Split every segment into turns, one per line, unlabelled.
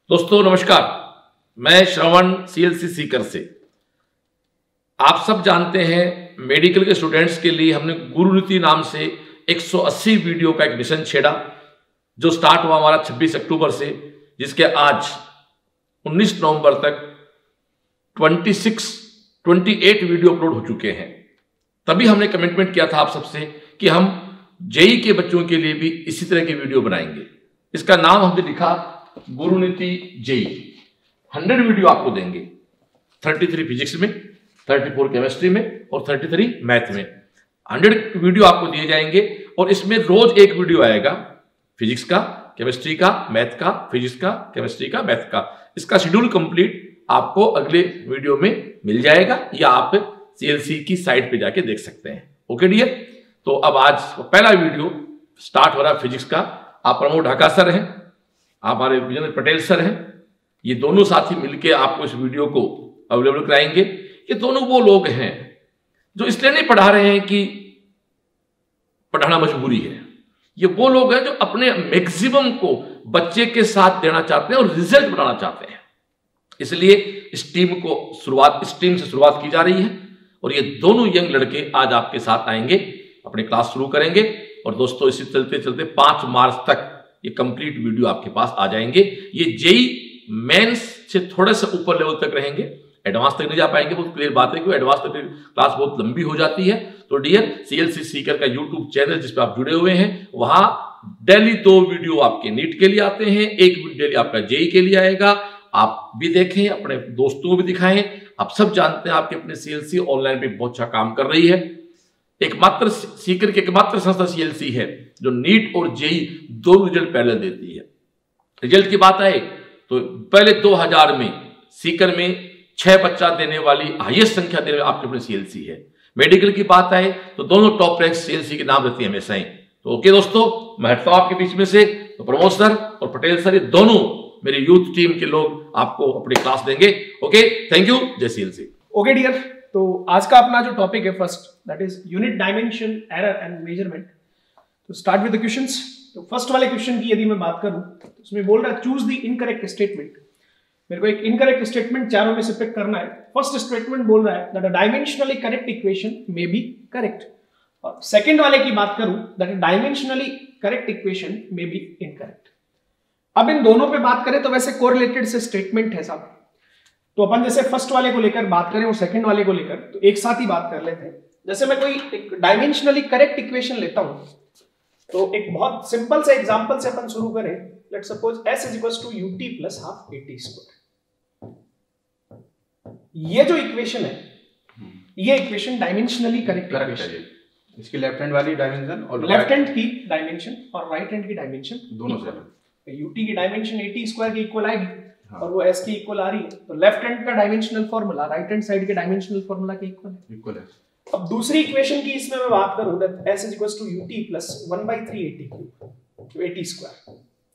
दोस्तों नमस्कार, मैं श्रवण सीएलसी सीकर से। आप सब जानते हैं मेडिकल के स्टूडेंट्स के लिए हमने गुरुनीति नाम से 180 वीडियो का एक मिशन छेड़ा जो स्टार्ट हुआ हमारा 26 अक्टूबर से, जिसके आज 19 नवंबर तक 28 वीडियो अपलोड हो चुके हैं। तभी हमने कमिटमेंट किया था आप सबसे कि हम जेई के बच्चों के लिए भी इसी तरह की वीडियो बनाएंगे। इसका नाम हमने लिखा गुरुनीति जेई। 100 वीडियो आपको देंगे, 33 फिजिक्स में, 34 केमिस्ट्री में और 33 मैथ में। 100 वीडियो आपको दिए जाएंगे और इसमें रोज एक वीडियो आएगा, फिजिक्स का, केमिस्ट्री का, मैथ का, फिजिक्स का, केमिस्ट्री का, मैथ का। इसका शेड्यूल कंप्लीट आपको अगले वीडियो में मिल जाएगा या आप सीएलसी की साइट पे जाके देख सकते हैं। ओके डियर, तो अब आज पहला वीडियो स्टार्ट हो रहा है फिजिक्स का। आप प्रमोद ढाका सर हैं, आप हमारे विजेंद्र पटेल सर हैं, ये दोनों साथी मिलकर आपको इस वीडियो को अवेलेबल कराएंगे। ये दोनों वो लोग हैं जो इसलिए नहीं पढ़ा रहे हैं कि पढ़ाना मजबूरी है। ये वो लोग हैं जो अपने मैक्सिमम को बच्चे के साथ देना चाहते हैं और रिजल्ट बनाना चाहते हैं। इसलिए इस टीम से शुरुआत की जा रही है और ये दोनों यंग लड़के आज आपके साथ आएंगे, अपने क्लास शुरू करेंगे। और दोस्तों इसी चलते चलते 5 मार्च तक ये कंप्लीट वीडियो आपके पास आ जाएंगे। ये जेई मेंस से थोड़े से ऊपर लेवल तक रहेंगे, एडवांस तक नहीं जा पाएंगे। बहुत क्लियर बात है कि एडवांस तक क्लास बहुत लंबी हो जाती है। तो डियर, सीएलसी सीकर का यूट्यूब चैनल जिस पे आप जुड़े हुए हैं, वहां डेली 2 वीडियो आपके नीट के लिए आते हैं, एक डेली आपका जेई के लिए आएगा। आप भी देखें, अपने दोस्तों को भी दिखाएं। आप सब जानते हैं आपके अपने सीएलसी ऑनलाइन पे बहुत अच्छा काम कर रही है। एकमात्र सीकर की एकमात्र संस्था सीएलसी है जो नीट और जेई दोनों रिजल्ट पैरेलल देती है। रिजल्ट की बात आए तो पहले 2000 में सीकर में 6 बच्चा देने वाली हाईएस्ट संख्या देने वाली आपके अपने सीएलसी है। मेडिकल की बात आए तो दोनों टॉप रैंक सीएलसी के नाम रहती है हमेशा ही। तो ओके दोस्तों, मैं हटता हूं आपके बीच में से। तो प्रमोद सर और पटेल सर, ये दोनों मेरे यूथ टीम के लोग आपको अपनी क्लास देंगे। Okay, thank you, Jai CLC.
Okay dear, तो आज का अपना जो टॉपिक है first, that is unit dimension, error and measurement. तो स्टार्ट विद द क्वेश्चंस। तो फर्स्ट वाले क्वेश्चन की यदि मैं बात करूं तो उसमें बोल रहा है चूज द इनकरेक्ट स्टेटमेंट। मेरे को एक इनकरेक्ट स्टेटमेंट चारों में से पिक करना है। फर्स्ट स्टेटमेंट बोल रहा है that a dimensionally correct equation may be correct, और सेकंड वाले की बात करूं that a dimensionally correct equation may be incorrect. अब इन दोनों पे बात करें तो वैसे कोरिलेटेड से स्टेटमेंट है साहब, तो अपन जैसे फर्स्ट वाले को लेकर बात करें और सेकंड वाले को लेकर तो एक साथ ही बात कर लेते हैं। जैसे मैं कोई एक डायमेंशनली करेक्ट इक्वेशन लेता हूं तो एक बहुत सिंपल से एग्जांपल से अपन शुरू करें। Let's suppose s = ut + ½ at²। ये जो इक्वेशन है, ये इक्वेशन डायमेंशनली करेक्ट है।
इसकी लेफ्ट हैंड वाली डायमेंशन और
लेफ्ट हैंड की डायमेंशन और राइट हैंड की डायमेंशन
दोनों से
ut
की डायमेंशन at² के इक्वल आएगी। हाँ। और वो s की इक्वल आ रही है, तो लेफ्ट हैंड का dimensional formula right hand side के डायमेंशनल फार्मूला के इक्वल है। अब दूसरी इक्वेशन की इसमें मैं बात करूं दैट s = ut + 1/3 at²।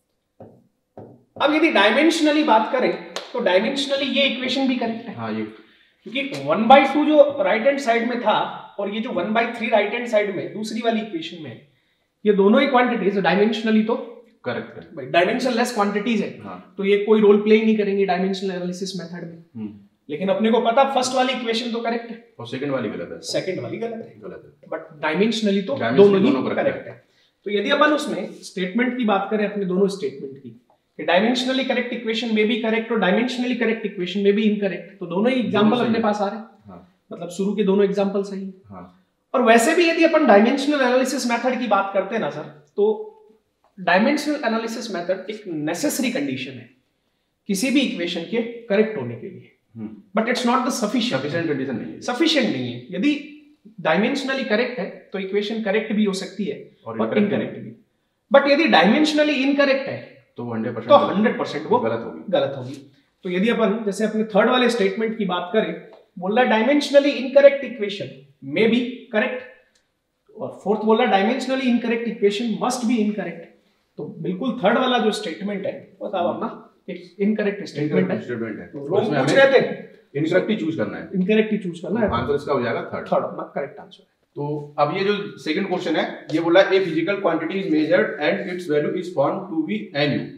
अब यदि डायमेंशनली बात करें तो डायमेंशनली ये इक्वेशन भी करेक्ट है।
हाँ, ये
क्योंकि 1/2 जो राइट हैंड साइड में था और ये जो 1/3 राइट हैंड साइड में दूसरी वाली इक्वेशन में, ये दोनों ही क्वांटिटीज डायमेंशनली तो
करेक्ट है
भाई, डायमेंशनलेस क्वांटिटीज है।
हाँ।
तो ये कोई रोल प्ले ही नहीं करेंगे डायमेंशनल एनालिसिस मेथड में। लेकिन अपने को पता फर्स्ट वाली इक्वेशन तो करेक्ट है
और सेकंड वाली गलत है।
सेकंड वाली गलत
है,
बट डायमेंशनली तो दोनों ही करेक्ट है। तो यदि अपन उसमें स्टेटमेंट की बात करें, अपने दोनों स्टेटमेंट की, कि डायमेंशनली करेक्ट इक्वेशन में भी करेक्ट और डायमेंशनली करेक्ट इक्वेशन में भी इनकरेक्ट, तो दोनों ही एग्जांपल अपने पास आ रहे हैं। हाँ। मतलब शुरू के दोनों एग्जांपल सही है। हाँ। और वैसे भी यदि अपन डायमेंशनल एनालिसिस मेथड की बात करते हैं ना सर, तो डायमेंशनल एनालिसिस मेथड एक नेसेसरी कंडीशन है किसी भी इक्वेशन के करेक्ट होने के लिए, but it's not the sufficient condition नहीं है, सफिशिएंट नहीं है। यदि डायमेंशनली करेक्ट है तो इक्वेशन करेक्ट भी हो सकती है और इनकरेक्ट भी, बट यदि डायमेंशनली इनकरेक्ट है तो 100% वो गलत होगी। तो यदि अपन जैसे अपने थर्ड वाले स्टेटमेंट की बात करें, बोल रहा है dimensionally incorrect equation may be correct, और फोर्थ बोल रहा है dimensionally incorrect equation must be incorrect. तो बिल्कुल थर्ड वाला जो स्टेटमेंट है वो था अपना एक इनकरेक्ट स्टेटमेंट है। लोग पूछ रहे थे
इनकरेक्ट ही चूज करना है,
इनकरेक्ट ही चूज करना है।
आंसर इसका हो जाएगा थर्ड
अपना करेक्ट आंसर है।
तो अब ये जो सेकंड क्वेश्चन है, ये बोला a physical quantity is measured and its value is found to be nu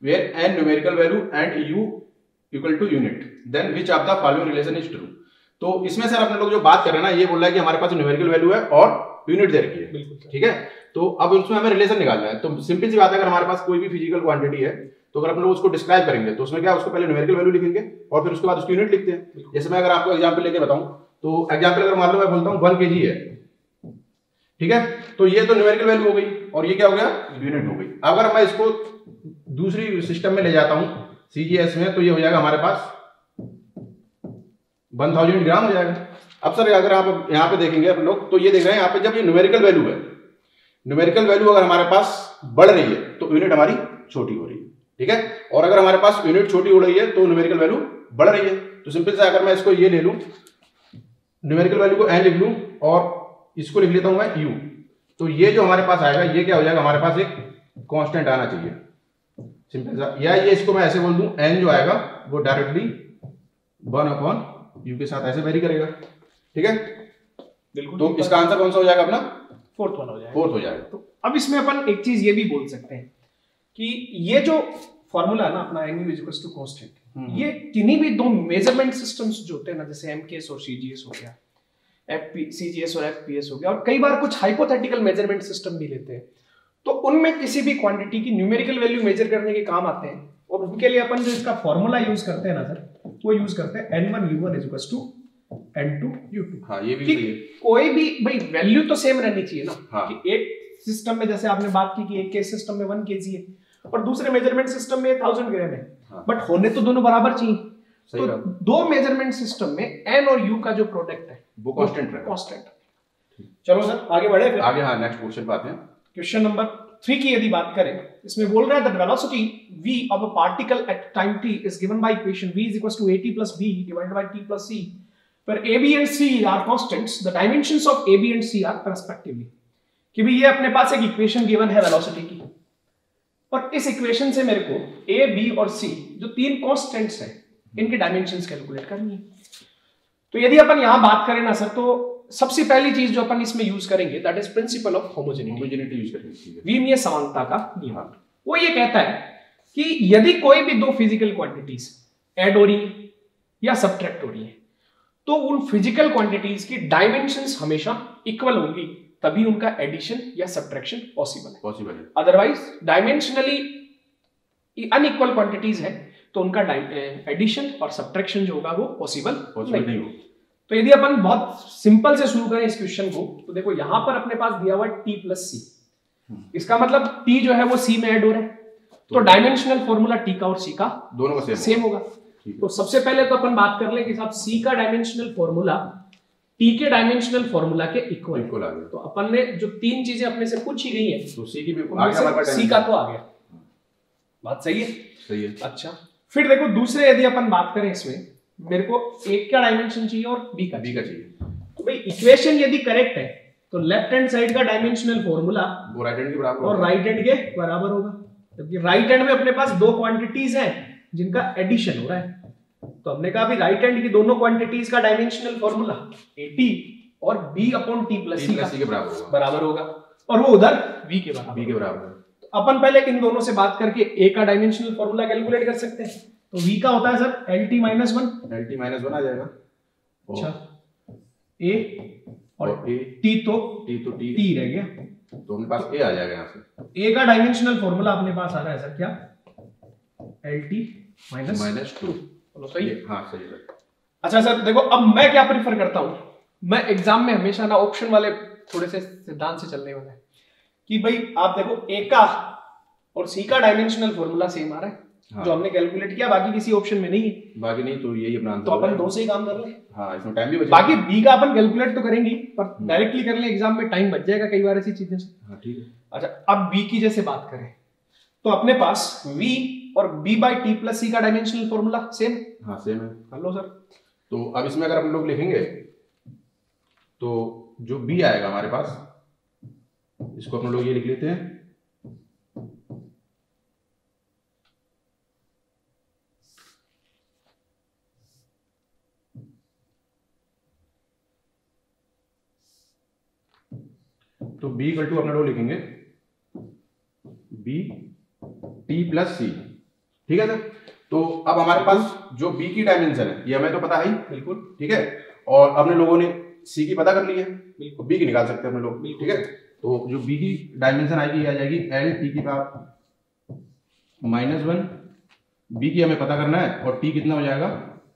where n numerical value and u equal to unit then which of the following relation is true. तो इसमें sir अपने लोग जो बात कर रहे हैं ना, ये बोल रहा है कि हमारे पास न्यूमेरिकल वैल्यू है और यूनिट दे रखी है, ठीक है। तो अब उसमें हमें रिलेशन निकालना है। तो सिंपल सी बात है, अगर हमारे पास कोई भी फिजिकल क्वांटिटी है तो अगर अपन लोग उसको डिस्क्राइब करेंगे तो उसमें क्या, उसको पहले न्यूमेरिकल वैल्यू लिखेंगे और फिर उसके बाद उसकी यूनिट लिखते हैं। जैसे मैं अगर आपको एग्जांपल लेके बताऊं, तो एग्जांपल अगर मान लो मैं बोलता हूं 1 kg है, ठीक है, तो ये तो न्यूमेरिकल वैल्यू हो गई और ये क्या हो गया, यूनिट हो गई। अगर मैं इसको दूसरी सिस्टम में ले जाता हूं सीजीएस में, तो ये हो जाएगा हमारे पास 1000 ग्राम हो जाएगा। अब सर अगर आप यहाँ पे देखेंगे अपन लोग, तो ये देख रहे हैं यहाँ पे जब ये न्यूमेरिकल वैल्यू है, न्यूमेरिकल वैल्यू अगर हमारे पास बढ़ रही है तो यूनिट हमारी छोटी हो रही है, ठीक है। और अगर हमारे पास यूनिट छोटी हो रही है तो न्यूमेरिकल वैल्यू बढ़ रही है। तो सिंपल से अगर मैं इसको ये ले लूं, न्यूमेरिकल वैल्यू को n लिख लूं और इसको लिख लेता हूं मैं u, तो ये जो हमारे पास आएगा ये क्या हो जाएगा, हमारे पास एक कांस्टेंट आना चाहिए सिंपल सा, या ये इसको मैं ऐसे बोल दूं, n जो आएगा वो डायरेक्टली 1/u के साथ ऐसे वेरी करेगा, ठीक है। बिल्कुल। तो इसका आंसर कौन सा हो जाएगा अपना,
फोर्थ वाला हो जाएगा।
फोर्थ हो जाएगा।
तो अब इसमें अपन एक चीज ये भी बोल सकते हैं कि ये जो फॉर्मूला है ना अपना nu इक्वल्स टू कांस्टेंट, ये किन्हीं भी दो मेजरमेंट सिस्टम्स जो होते हैं ना, जैसे MKS और CGS हो गया, CGS और FPS हो गया, और कई बार कुछ हाइपोथेटिकल मेजरमेंट सिस्टम भी लेते हैं, तो उनमें किसी भी क्वांटिटी की न्यूमेरिकल वैल्यू मेजर करने के काम आते हैं। और उनके लिए अपन जो इसका फॉर्मूला यूज करते हैं ना सर, वो यूज करते हैं N1U1 इक्वल्स टू N2U2।
हाँ, ये भी सही है।
कोई भी भाई वैल्यू तो सेम रहनी चाहिए ना।
हाँ।
कि एक सिस्टम में जैसे आपने बात की कि एक केस सिस्टम में 1 kg है और दूसरे मेजरमेंट सिस्टम में 1000 ग्राम है, बट होने तो दोनों बराबर चाहिए। तो दो मेजरमेंट सिस्टम में n और u का जो प्रोडक्ट है
वो कांस्टेंट रहेगा।
कांस्टेंट। चलो सर आगे बढ़े फिर
आगे। हाँ, नेक्स्ट क्वेश्चन पे आते हैं।
क्वेश्चन नंबर 3 की यदि बात करें, इसमें बोल रहा है that velocity v of a particle at time t is given by equation v is equals to at plus b divided by t plus c, where a, b and c are constants, the dimensions of a, b and c are respectively। कि भी ये अपने पास एक equation given है velocity की, और इस equation से मेरे को a, b और c जो तीन कांस्टेंट्स हैं इनके डायमेंशंस कैलकुलेट करनी है। तो यदि अपन यहां बात करें ना सर, तो सबसे पहली चीज जो अपन इसमें यूज करेंगे that is principle of homogeneity use करेंगे, विमीय समानता का नियम। वो ये कहता है कि यदि कोई भी दो फिजिकल क्वांटिटीज ऐड हो रही है या सब्ट्रैक्ट हो रही है, तो उन फिजिकल क्वांटिटीज की डायमेंशंस हमेशा इक्वल होंगी, तभी उनका एडिशन या सब्ट्रैक्शन पॉसिबल है। अदरवाइज डायमेंशनली अनइक्वल क्वांटिटीज है तो उनका एडिशन और सब्ट्रैक्शन जो होगा वो पॉसिबल नहीं होगा। तो यदि अपन बहुत सिंपल से शुरू करें इस क्वेश्चन को, तो देखो यहां पर अपने पास दिया हुआ t प्लस c, इसका मतलब t जो है वो c में ऐड हो रहा है, तो डायमेंशनल फॉर्मूला t का और c का
दोनों का
सेम होगा। तो सबसे पहले तो अपन बात कर ले कि साहब c का डायमेंशनल फॉर्मूला t के डायमेंशनल फॉर्मूला के इक्वल आ गया। तो अपन ने जो तीन चीजें अपने से पूछी गई हैं,
तो c की भी आ गया, हमारे पास
c का तो आ गया। बात सही है?
सही है।
अच्छा, फिर देखो दूसरे यदि अपन बात करें, इसमें मेरे को एक का डायमेंशन चाहिए और b का चाहिए। तो भाई इक्वेशन यदि करेक्ट है तो लेफ्ट हैंड साइड का डायमेंशनल फॉर्मूला
वो राइट हैंड के बराबर
और राइट हैंड के बराबर होगा, जबकि राइट हैंड में अपने पास दो क्वांटिटीज हैं जिनका एडिशन हो रहा है। तो हमने कहा भी राइट हैंड की दोनों क्वांटिटीज का डायमेंशनल फॉर्मूला at और b upon t plus c
के
बराबर होगा, और वो उधर v के बराबर है। तो अपन पहले इन दोनों से बात करके a का डायमेंशनल फॉर्मूला कैलकुलेट कर सकते हैं। तो v का होता है सर lt माइनस 1
आ जाएगा।
अच्छा, a और t तो t रह गया,
तो अपने पास a आ जाएगा। यहाँ से
a का डायमेंशनल फॉर्मूला अपने पास आ रहा है सर क्या, lt माइनस 2। बोलो सही है?
हाँ सही है।
अच्छा सर देखो, अब मैं क्या प्रीफर करता हूं, मैं एग्जाम में हमेशा ना ऑप्शन वाले थोड़े से सिद्धांत से चलने वाला है कि भाई आप देखो a का और c का डायमेंशनल फॉर्मूला सेम आ रहा है। हाँ। जो हमने कैलकुलेट किया, बाकी किसी ऑप्शन में नहीं है।
बाकी नहीं तो यही अपना आंसर,
तो अपन दो से ही काम कर ले।
हाँ, इसमें टाइम भी बचेगा।
बाकी b का अपन कैलकुलेट तो करेंगे, पर डायरेक्टली कर ले एग्जाम में टाइम बच जाएगा कई बार ऐसी चीजें से।
हाँ ठीक है।
अच्छा, अब b की जैसे बात करें तो अपने पास v और b by t plus c का डायमेंशनल फॉर्मूला सेम।
हाँ सेम है।
हेलो सर,
तो अब इसमें अगर हम लोग लिखेंगे तो जो b आएगा हमारे पास, इसको अपन लोग ये लिख लेते हैं, तो b इक्वल टू अपने लोग लिखेंगे b t प्लस c ठीक है सर। तो अब हमारे पास जो बी की डायमेंशन है ये हमें तो पता है ही,
बिल्कुल
ठीक है, और अपने लोगों ने सी की पता कर ली है, बिल्कुल बी की निकाल सकते हैं अपने लोग, ठीक है। तो जो बी की डायमेंशन आएगी ये आ जाएगी एल टी की पावर -1, बी की हमें पता करना है, और टी कितना हो जाएगा,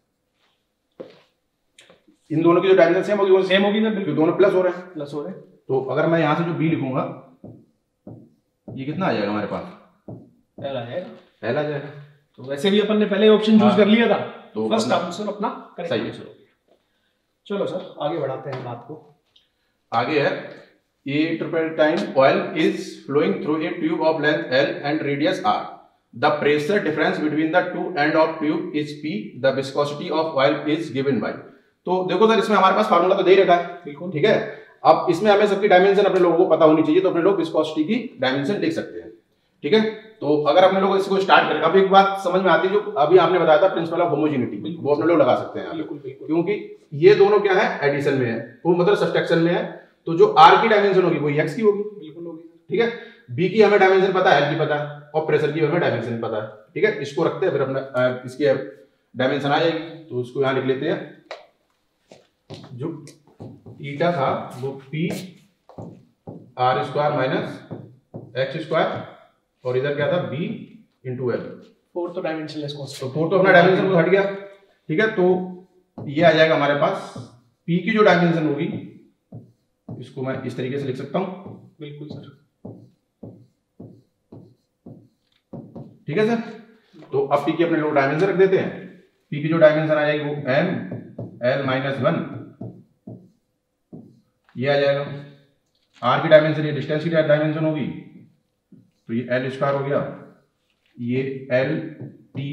इन दोनों की जो डायमेंशन सेम होगी ना, बिल्कुल दोनों प्लस हो रहे हैं। तो अगर मैं यहाँ से जो बी लिखूंगा ये कितना आ जाएगा हमारे पास,
एल आ जाएगा। तो वैसे भी अपन ने पहले ऑप्शन चूज कर लिया था, तो फर्स्ट आंसर अपना करेक्ट आंसर हो गया। चलो सर आगे बढ़ाते हैं बात को।
आगे है A turpentine oil is flowing through a tube of length L and radius R. The pressure difference between the two end of tube is P. The viscosity of oil is given by. तो देखो sir इसमें हमारे पास formula तो दे ही रखा है, बिल्कुल ठीक है। अब इसमें हमें सबकी डायमेंशन अपने लोगों को पता होनी चाहिए, तो अपने लोग विस्कोसिटी की डायमेंशन लिख सकते हैं, ठीक है। तो अगर अपने लोग इसको स्टार्ट करें, अब एक बात समझ में आती है जो अभी आपने बताया था प्रिंसिपल ऑफ होमोजेनिटी, वो अपने लोग लगा सकते हैं, क्योंकि ये दोनों क्या है एडिशन में है, वो मतलब सब्सट्रैक्शन में है। तो जो आर की डायमेंशन होगी वो एक्स की होगी, बिल्कुल होगी, ठीक है। बी की हमें डायमेंशन पता है, एल की पता है, और प्रेशर की हमें डायमेंशन पता है, ठीक है। इसको रखते हैं, फिर अपना इसकी डायमेंशन आ जाएगी, तो उसको यहाँ लिख लेते हैं। जो ईटा था वो P R square minus X square, और इधर क्या था B into L,
fourth dimensionless constant,
तो फोर्थ तो अपना डायमेंशन हट गया, ठीक है। तो ये आ जाएगा हमारे पास पी की जो डायमेंशन होगी, इसको मैं इस तरीके से लिख सकता हूं,
बिल्कुल सर,
ठीक है सर। तो अब पी की अपने लोग डायमेंशन रख देते हैं। पी की जो डायमेंशन आ जाएगी वो एम एल -1 ये आ जाएगा। आर की डायमेंशन ये डिस्टेंस की डायमेंशन होगी, तो ये एल स्क्वायर हो गया, ये एल टी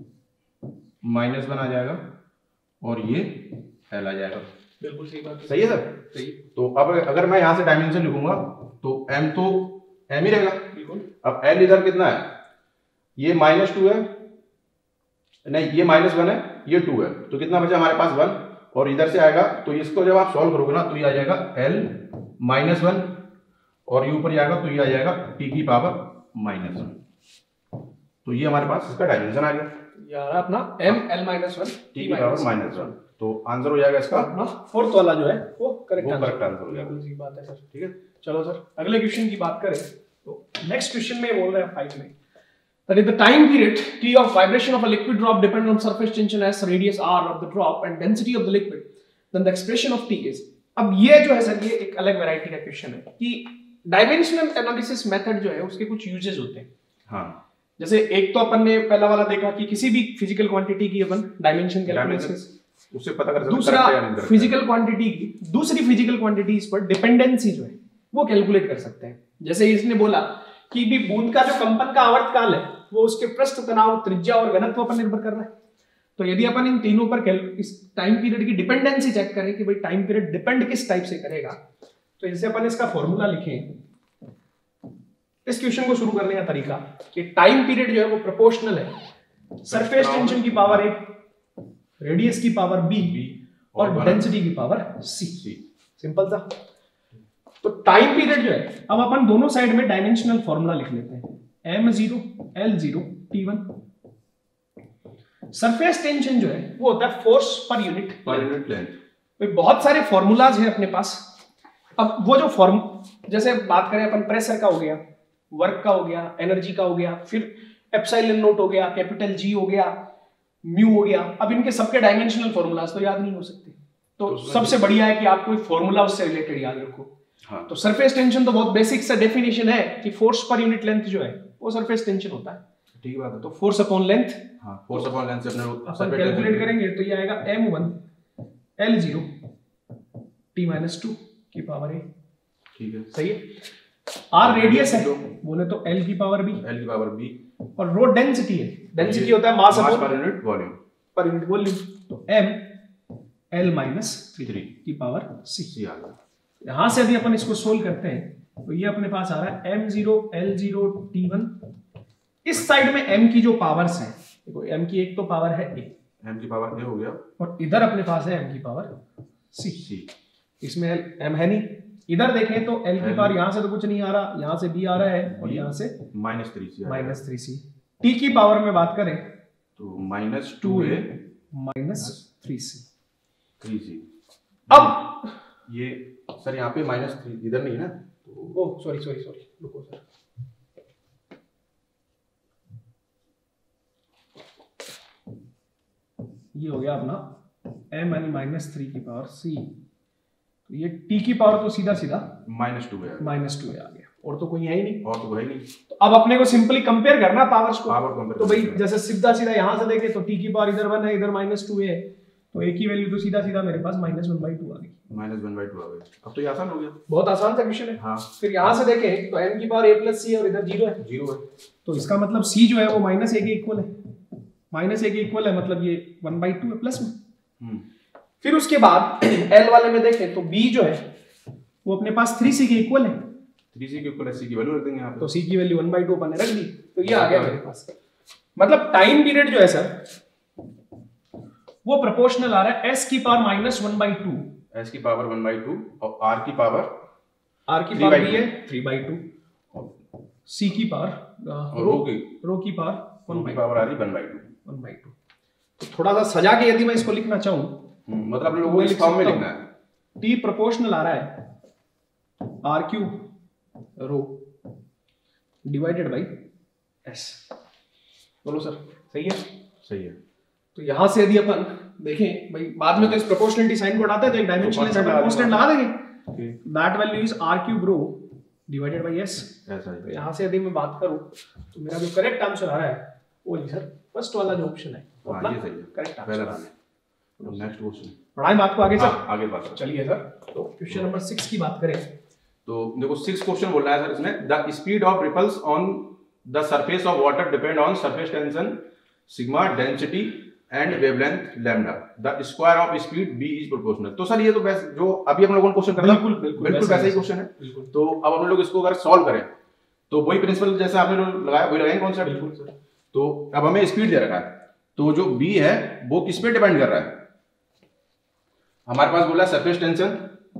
-1 आ जाएगा, और ये एल आ जाएगा,
बिल्कुल सही बात,
सही है सर, सही। तो अब अगर मैं यहां से डायमेंशन लिखूंगा तो एम तो एम ही रहेगा, बिल्कुल। अब एल इधर कितना है, ये -2 है, नहीं ये -1 है, ये 2 है, तो कितना बचा हमारे पास 1, और इधर से आएगा, तो इसको जब आप सॉल्व करोगे ना तो ये आ जाएगा L -1, और ये ऊपर जाएगा तो ये आ जाएगा T की पावर -1। तो ये हमारे पास इसका डायमेंशन आ गया
यार अपना M L -1
T की पावर -1। तो आंसर हो जाएगा इसका
अपना फोर्थ वाला जो है वो करेक्ट
आंसर हो जाएगा,
बिल्कुल सही बात है सर, ठीक है। चलो सर अगले क्वेश्चन की बात करें, तो नेक्स्ट क्वेश्चन में बोल रहे हैं 5 में, that is the time period t of vibration of a liquid drop depends on surface tension s, radius r of the drop and density of the liquid, then the expression of t is। अब ये जो है sir ये एक अलग variety का question है कि डायमेंशनल एनालिसिस मेथड जो है उसके कुछ यूजेस होते हैं।
हाँ,
जैसे एक तो अपन ने पहला वाला देखा कि किसी भी फिजिकल क्वांटिटी की अपन डायमेंशन कैलकुलेट
उससे पता कर सकते हैं।
दूसरा फिजिकल क्वांटिटी की दूसरी फिजिकल क्वांटिटीज पर डिपेंडेंसी जो है वो कैलकुलेट कर सकते हैं। जैसे इसने बोला कि भी बूंद का जो कंपन का आवर्तकाल है वो उसके पृष्ठ तनाव, त्रिज्या और घनत्व पर निर्भर कर रहा है। तो यदि अपन इन तीनों पर इस टाइम पीरियड की डिपेंडेंसी चेक करें कि भाई टाइम पीरियड डिपेंड किस टाइप से करेगा, तो इससे अपन इसका फॉर्मूला लिखें। इस क्वेश्चन को शुरू करने का तरीका कि टाइम पीरियड जो है वो प्रोपोर्शनल है सरफेस टेंशन की पावर A, रेडियस की पावर B और डेंसिटी की पावर C। सिंपल था। तो टाइम पीरियड जो है अब अपन दोनों साइड में डायमेंशनल फॉर्मूला लिख लेते हैं, m0 l0 t1। Surface tension जो है वो होता है फोर्स पर यूनिट लेंथ। बहुत सारे फॉर्मूलाज हैं अपने पास। अब वो जो जैसे बात करें अपन प्रेशर का हो गया, वर्क का हो गया, एनर्जी का हो गया, फिर एप्सिलॉन नोट हो गया, कैपिटल G हो गया, म्यू हो गया। अब इनके सबके डायमेंशनल फॉर्मूलाज तो याद नहीं हो सकते, तो सबसे बढ़िया है कि आप कोई फॉर्मूला उससे रिलेटेड याद रखो। हाँ। तो सरफेस टेंशन तो बहुत बेसिक सा डेफिनेशन है कि फोर्स पर यूनिट लेंथ जो है वो सरफेस टेंशन होता है।
ठीक बात है।
तो फोर्स अपॉन लेंथ,
हाँ, फोर्स अपॉन लेंथ से
अपन कैलकुलेट करेंगे तो ये आएगा m1 l0 t-2 की पावर A।
ठीक है,
सही है। r रेडियस है बोले तो l की पावर b, और रो डेंसिटी है, डेंसिटी होता है मास पर यूनिट वॉल्यूम। तो m l -3 की पावर C आ गया। यहां से यदि अपन इसको सोल्व करते हैं तो ये अपने पास आ रहा है m0 l0 t1। इस साइड में m की जो पावर्स हैं, देखो m की एक तो पावर है A,
m की पावर A हो गया, और
इधर अपने पास है m की पावर C। इसमें m है नहीं। इधर देखें तो l की पावर यहां से तो कुछ नहीं आ रहा, यहां से b आ रहा है और यहां से -3c टी की पावर में बात करें
तो -2a
-3c।
अब ये सर यहाँ पे -3 इधर नहीं है ना, तो
ओह सॉरी रुको सर, ये हो गया अपना mn-3 की पावर c, तो ये t की पावर तो सीधा
-2
आ गया, और तो कोई है ही नहीं,
और तो है ही नहीं।
तो अब अपने को सिंपली कंपेयर करना पावर्स को,
पावर कंपेयर,
तो भाई जैसे सीधा यहाँ से देखे तो t की पावर इधर 1 है, इधर -2 है, तो a की वैल्यू तो सीधा मेरे पास -1/2 आ गई,
-1/2 आ गई। अब तो ये आसान हो गया,
बहुत आसान सा क्वेश्चन है।
हाँ।
फिर यहाँ से देखें तो n की पावर a + c है और इधर 0 है, तो इसका मतलब c जो है वो -a के इक्वल है, -a के इक्वल है, मतलब ये 1/2 है प्लस में। फिर उसके बाद l वाले में देखें तो b जो है वो अपने पास 3c के इक्वल है,
3c के इक्वल है, c की वैल्यू रख देंगे यहाँ पे,
तो c की वैल्यू 1/2 अपन ने रख दी, तो ये आ गया मेरे पास। मतलब टाइम पीरियड जो है सर वो प्रोपोर्शनल आ रहा है s की पावर -1/2,
s की पावर 1/2 और r की पावर
भी है 3/2, c की पावर रो की पावर
आ रही 1/2।
तो थोड़ा सा सजा के यदि मैं इसको लिखना चाहूं,
मतलब आप लोगों को इस फॉर्म में लिखना है,
t प्रोपोर्शनल आ रहा है r³ rho divided by s। बोलो सर सही है?
सही है।
तो यहां से यदि अपन देखें भाई, बाद में तो इस प्रोपोर्शनलिटी साइन को हटाते हैं तो एक डायमेंशनलेस अपन कांस्टेंट लगा देंगे, that value is r³ rho divided by s।
ऐसा है।
तो यहां से यदि मैं बात करूं तो मेरा जो करेक्ट आंसर आ रहा है वो सर फर्स्ट वाला जो ऑप्शन है,
ये सही है,
करेक्ट
पहला आंसर। तो नेक्स्ट क्वेश्चन
पढ़ाएं बात को आगे सर।
आगे बात
चलिए सर, तो क्वेश्चन नंबर 6 की बात करें
तो देखो 6 क्वेश्चन बोल रहा है सर इसमें, the speed of ripples on the surface of water depend on surface tension sigma, density and wavelength lambda, the square of speed b is proportional. तो सर ये तो वैसे जो अभी हम लोगों ने क्वेश्चन करना बिल्कुल वैसा ही क्वेश्चन है, तो अब हम लोग इसको अगर सॉल्व करें तो वही प्रिंसिपल जैसे आपने लगाया वही लगाएंगे कॉन्सेप्ट। बिल्कुल सर। तो अब हमें स्पीड दे रखा है, तो जो b है वो किस पे डिपेंड कर रहा है, हमारे पास बोला सरफेस टेंशन,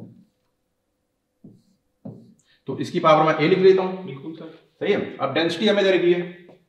तो इसकी पावर मैं a लिख लेता हूं।
बिल्कुल सर
सही है। अब डेंसिटी हमें दे रखी है,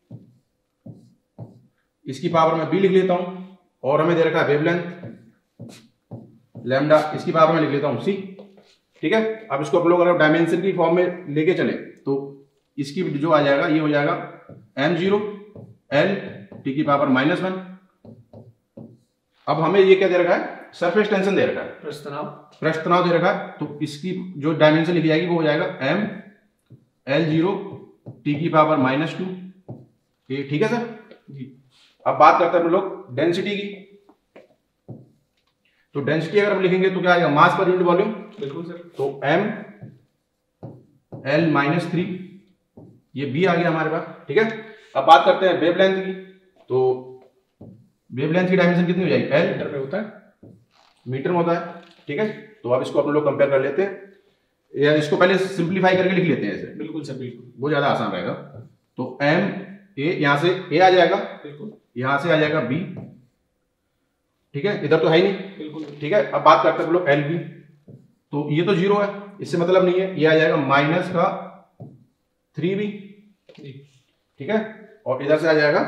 इसकी पावर मैं b लिख लेता हूं, और हमें दे रखा है वेवलेंथ लैम्डा, इसकी पावर में लिख लेता हूं c। ठीक है। अब इसको आप लोग अगर डायमेंशन की फॉर्म में लेके चले तो इसकी जो आ जाएगा ये हो जाएगा m0 l t की पावर -1। अब हमें ये क्या दे रखा है, सरफेस टेंशन दे रखा है, पृष्ठ तनाव दे रखा है, तो इसकी जो डायमेंशन लिखी जाएगी वो हो जाएगा m l0 t की पावर -2। ये ठीक है सर जी। अब बात करते हैं हम लोग डेंसिटी की, तो डेंसिटी अगर हम लिखेंगे तो क्या आएगा, मास पर यूनिट वॉल्यूम।
बिल्कुल सर।
तो m l-3 ये b आ गया हमारे पास। ठीक है। अब बात करते हैं वेवलेंथ की, तो वेवलेंथ की डायमेंशन कितनी हो जाएगी, l
मीटर में होता है,
मीटर में होता है। ठीक है। तो अब इसको अपन लोग कंपेयर कर लेते हैं, या इसको पहले सिंप्लीफाई करके लिख लेते हैं ऐसे।
बिल्कुल सर बिल्कुल,
वो ज्यादा आसान रहेगा। तो m a यहाँ से a आ जाएगा,
बिल्कुल
यहां से आ जाएगा b। ठीक है, इधर तो है ही नहीं।
बिल्कुल।
ठीक है। अब बात करते हैं लोग एल बी, तो ये तो 0 है, इससे मतलब नहीं है, ये आ जाएगा -3b। ठीक है। और इधर से आ जाएगा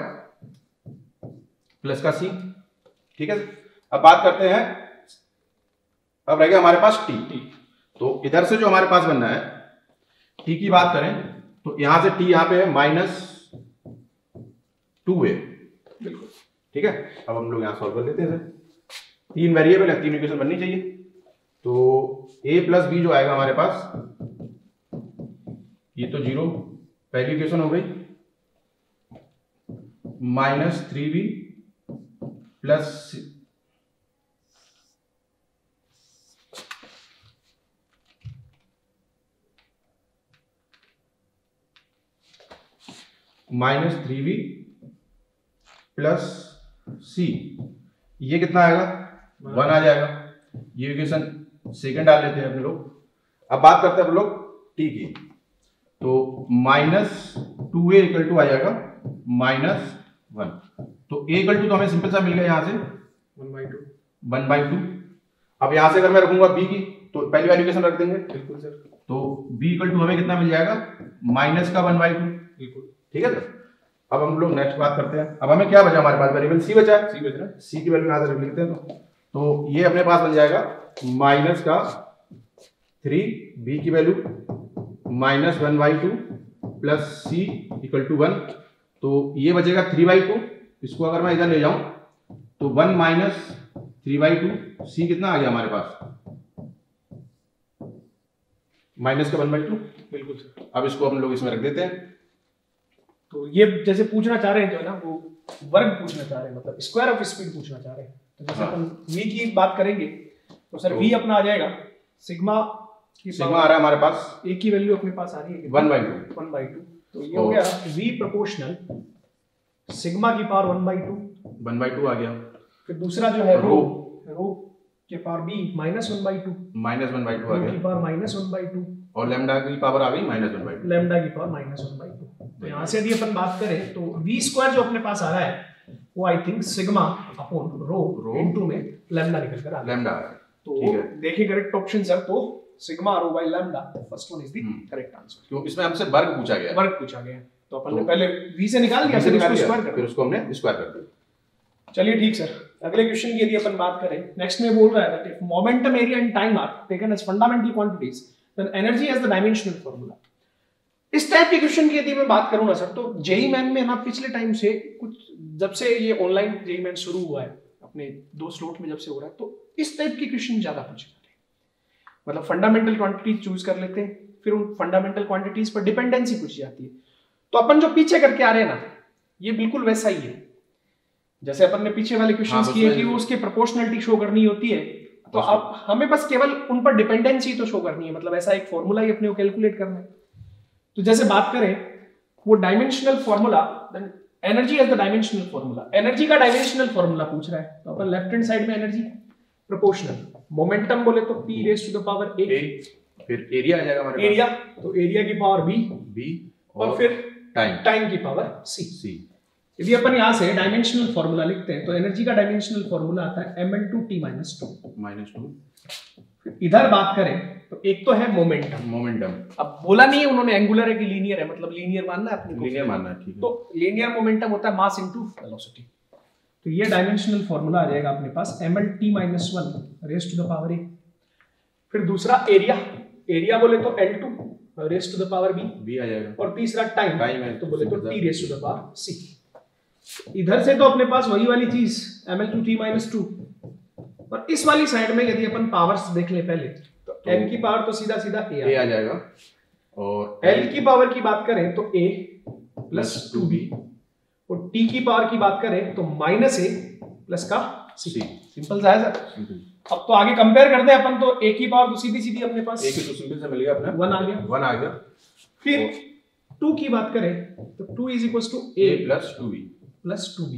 +c। ठीक है। अब बात करते हैं, अब रह गया हमारे पास t। तो इधर से जो हमारे पास बनना है t की बात करें तो यहां से t यहां पे है -2a।
बिल्कुल।
ठीक है। अब हम लोग यहां सॉल्व कर लेते हैं सर, 3 वेरिएबल है, 3 इक्वेशन बननी चाहिए। तो a + b जो आएगा हमारे पास, ये तो 0 पहली इक्वेशन हो गई, -3b + -3b + c, ये कितना आएगा, 1 आ जाएगा। ये इक्वेशन सेकंड डाल लेते हैं अपने लोग। अब बात करते हैं हम लोग t की, तो -2a = आ जाएगा -1। तो a = तो हमें सिंपल सा मिल गया यहाँ से 1/2। अब यहाँ से अगर मैं रखूंगा b की, तो पहली वाली इक्वेशन रख देंगे।
बिल्कुल सर।
तो b = हमें कितना मिल जाएगा, -1/2।
बिल्कुल।
ठीक है सर। अब हम लोग नेक्स्ट बात करते हैं। अब हमें क्या बचा, हमारे पास वेरिएबल सी बचा है,
सी बच रहा है,
सी की वैल्यू यहाँ से लिखते हैं। तो ये अपने पास बन जाएगा माइनस का 3, बी की value -1/2 plus C equal to 1। तो ये बचेगा 3/2। इसको अगर मैं इधर ले जाऊं तो 1 - 3/2, सी कितना आ गया हमारे पास, माइनस का 1/2।
बिल्कुल सर।
अब इसको हम लोग इसमें रख देते हैं।
तो ये जैसे पूछना चाह रहे हैं जो है ना, वो वर्ग पूछना चाह रहे हैं, मतलब स्क्वायर ऑफ स्पीड पूछना चाह रहे हैं। तो जैसे अपन v की बात करेंगे तो सर v अपना आ जाएगा सिग्मा
आ रहा है हमारे पास,
a की वैल्यू अपने पास आ रही है 1/2। तो ये हो गया v प्रोपोर्शनल सिग्मा की पावर 1/2
आ गया।
फिर दूसरा जो है रो के पावर b -1/2
आ गया
की पावर -1/2
और लैम्डा की पावर आ गई -1/2,
लैम्डा की पावर -1/2। तो यहाँ से यदि अपन बात करें तो v स्क्वायर जो अपने पास आ रहा है वो I think sigma upon rho into में लैम्डा निकल कर आ रहा है। तो देखिए करेक्ट ऑप्शन सर, तो sigma rho by lambda, first one is the correct answer.
क्यों इसमें हमसे वर्ग पूछा गया,
तो अपन ने पहले v से निकाल दिया, फिर उसको स्क्वायर कर,
फिर उसको हमने स्क्वायर कर दिया।
चलिए ठीक सर, अगले क्वेश्चन की यदि अपन बात करें, नेक्स्ट में बोल रहा है that if momentum, area and time are taken as fundamental quantities then energy as the dimensional formula. इस टाइप के क्वेश्चन की यदि मैं बात करूं ना सर, तो जेईई मेन में ना पिछले टाइम से कुछ, जब से ये ऑनलाइन जेईई मेन शुरू हुआ है अपने 2 स्लॉट में जब से हो रहा है, तो इस टाइप के क्वेश्चन ज्यादा पूछे जाते हैं। मतलब फंडामेंटल क्वांटिटीज चूज कर लेते हैं, फिर उन फंडामेंटल क्वांटिटीज पर डिपेंडेंसी पूछी जाती है। तो अपन जो पीछे करके आ रहे हैं ना, ये बिल्कुल वैसा ही है जैसे अपन ने पीछे वाले क्वेश्चंस किए कि वो उसके प्रोपोर्शनलिटी शो करनी होती है। तो अब हमें बस केवल उन पर डिपेंडेंसी तो शो करनी है, मतलब ऐसा एक फॉर्मूला ही अपने को कैलकुलेट करना है। तो जैसे बात करें वो dimensional formula, energy as the dimensional formula, energy का डायमेंशनल फॉर्मूला पूछ रहा है। तो अपन लेफ्ट हैंड साइड में एनर्जी प्रोपोर्शनल, मोमेंटम बोले तो p raise to the power a,
फिर एरिया आ जाएगा हमारे पास,
एरिया तो एरिया की पावर b और फिर टाइम की पावर c। यदि अपन यहाँ से डायमेंशनल फॉर्मूला लिखते हैं तो एनर्जी का डायमेंशनल फॉर्मूला आता है ml2t - 2। इधर बात करें तो एक तो है मोमेंटम। अब बोला नहीं है उन्होंने एंगुलर है कि लीनियर है, मतलब लीनियर मानना है अपने को,
लीनियर मानना है, ठीक है।
तो लीनियर मोमेंटम होता है मास इनटू वेलोसिटी। तो ये डायमेंशनल फॉर्मूला आ जाएगा अपने पास mlt - 1 raise to the power a। फिर दूसरा एरिया बोले तो L2 raise to the power b
आ जाएगा,
और तीसरा टाइम
है
तो बोले तो t raise to the power c। इधर से तो अपने पास वही वाली चीज ml2t - 2, और इस वाली साइड में यदि अपन पावर्स देख ले पहले तो n की पावर तो सीधा a
आ जाएगा, और
l की पावर की बात करें तो a प्लस 2b, और t की पावर की बात करें तो -a प्लस का c। सिंपल सा है सर। अब तो आगे कंपेयर करते हैं अपन, तो a की पावर तो सीधी अपने पास
a की तो सिंपल से मिल गया अपने
1 आ गया। फिर 2 की बात करें तो 2 = a
plus 2b
plus 2b।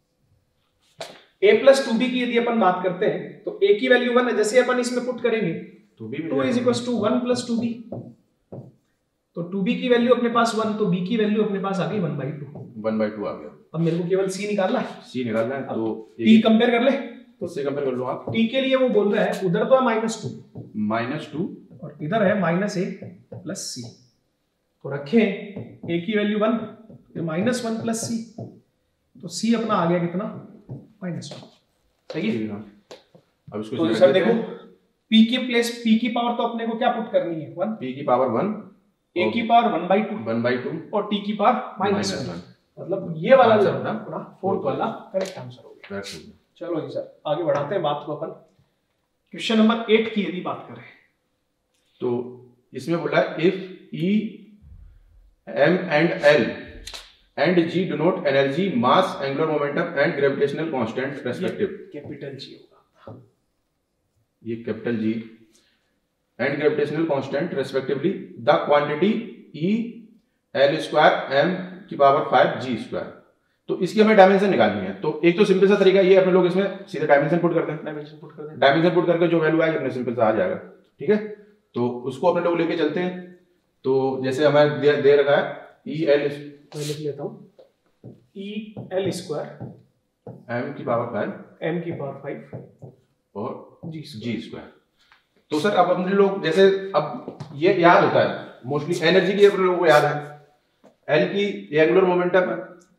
a plus 2b की यदि अपन बात करते हैं तो a की वैल्यू 1 है, जैसे अपन इसमें पुट करेंगे 2 = 1 प्लस 2b, तो 2b की वैल्यू अपने पास 1, तो b की वैल्यू अपने पास आ गई 1/2
आ गया।
अब मेरे को केवल c निकालना है,
तो
t कंपेयर कर ले,
तो इससे कंपेयर कर लो आप।
t के लिए वो बोल रहा है उधर तो है -2 और इधर है -a प्लस c। तो रखें a की वैल्यू 1, फिर -1 प्लस c, तो c अपना आ गया कितना -1। सही है।
अब इसको
तो सर देखो p के प्लेस p की पावर तो अपने को क्या पुट करनी है 1,
p की पावर 1,
a की पावर 1/2 और t की पावर -1, मतलब ये वाला जो है ना पूरा फोर्थ वाला करेक्ट आंसर हो गया। चलो जी सर आगे बढ़ाते हैं बात को अपन। क्वेश्चन नंबर 8 की यदि बात करें
तो इसमें बोला है if E, M and L and G denote energy, mass, angular momentum and gravitational constant respective।
Capital G होगा,
ये capital G and gravitational constant respectively, the quantity E L square M की पावर 5 G square। तो इसकी हमें dimension निकालनी है। तो एक तो सिंपल सा तरीका ये अपने लोग इसमें सीधे डायमेंशन पुट करते हैं, डायमेंशन पुट करके जो वैल्यू आएगी अपने सिंपल सा आ जाएगा, ठीक है। तो उसको अपने लोग लेके चलते हैं। तो जैसे हमारे दे रखा है ई एल,
मैं लिख लेता हूँ ई एल स्क्वायर
एम की पावर
5
और
जी
स्क्वायर। तो सर अब अपने लोग जैसे अब ये याद होता है मोस्टली, एनर्जी की अपने लोगों को याद है, एल की एंगुलर मोमेंटम है,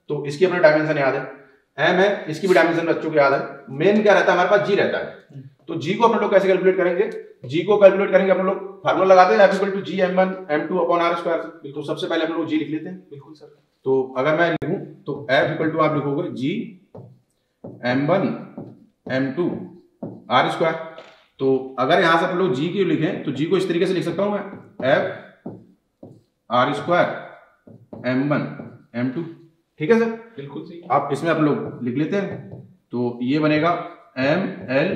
तो इसकी अपने डायमेंशन याद है, m है, इसकी भी डायमेंशन बच्चों को याद है। मेन क्या रहता है हमारे पास, g रहता है। तो g को अपने लोग कैसे कैलकुलेट करेंगे, g को कैलकुलेट करेंगे अपने लोग फार्मूला लगाते हैं f = g m1 m2 / r²। तो सबसे पहले हम लोग g लिख लेते हैं।
बिल्कुल सर।
तो अगर मैं लिखूं तो f आप लिखोगे g m1 m2 r²। तो अगर यहां से आप लोग g की लिखें तो g को इस तरीके से लिख सकता हूं मैं, f r² m1 m2। ठीक है सर,
बिल्कुल सही।
आप इसमें आप लोग लिख लेते हैं, तो ये बनेगा m l,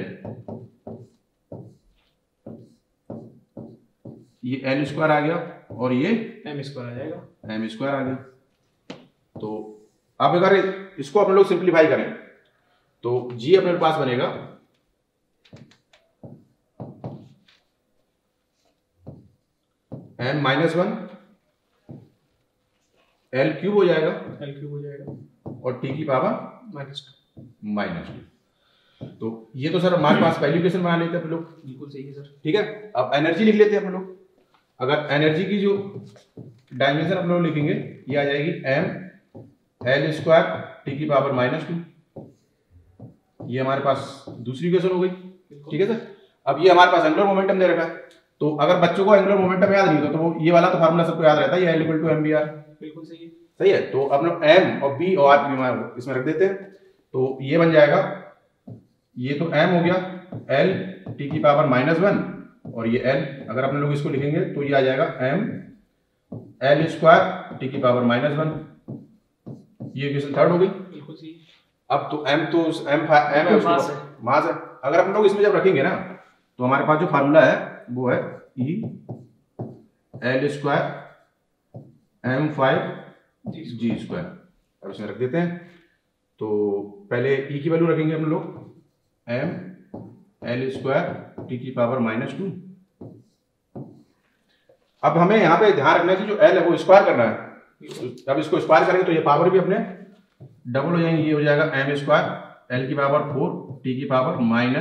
ये l² आ गया और ये
m² आ जाएगा,
m² आ गया। तो अब अगर इसको अपन लोग सिंप्लीफाई करें तो g अपने पास बनेगा m - 1 l³ हो जाएगा,
l³ हो जाएगा
और t की पावर
-2।
तो ये तो सर हमारे पास पहली इक्वेशन बना लेते हैं अपन लोग।
बिल्कुल सही है सर।
ठीक है, अब एनर्जी लिख लेते हैं अपन लोग। अगर एनर्जी की जो डायमेंशन अपन लोग लिखेंगे ये आ जाएगी m l² t की पावर -2। ये हमारे पास दूसरी इक्वेशन हो गई। ठीक है सर, अब ये हमारे पास एंगुलर मोमेंटम दे रखा है। तो अगर बच्चों को एंगुलर मोमेंटम याद नहीं हो तो ये वाला तो फार्मूला सबको याद रहता है, ये L = mvr।
बिल्कुल सही है।
सही है, तो अपन लोग m और b और r इसमें रख देते हैं। तो ये बन जाएगा, ये तो m हो गया l t की पावर -1 और ये l, अगर अपन लोग इसको लिखेंगे तो ये आ जाएगा m l² t की पावर -1। ये इक्वेशन थर्ड हो गई।
बिल्कुल सही।
अब तो m तो m है मास है। अगर अपन लोग इसमें जब रखेंगे ना तो हमारे पास जो फार्मूला है वो है E l² m5 g²। अब इसमें रख देते हैं। तो पहले E की वैल्यू रखेंगे हम लोग m l² t की पावर -2। अब हमें यहाँ पे ध्यान रखना है कि जो l है वो स्क्वायर करना है। अब इसको स्क्वायर करेंगे तो ये पावर भी अपने डबल हो जाएंगे। ये हो जाएगा m² l की पावर 4 t की पावर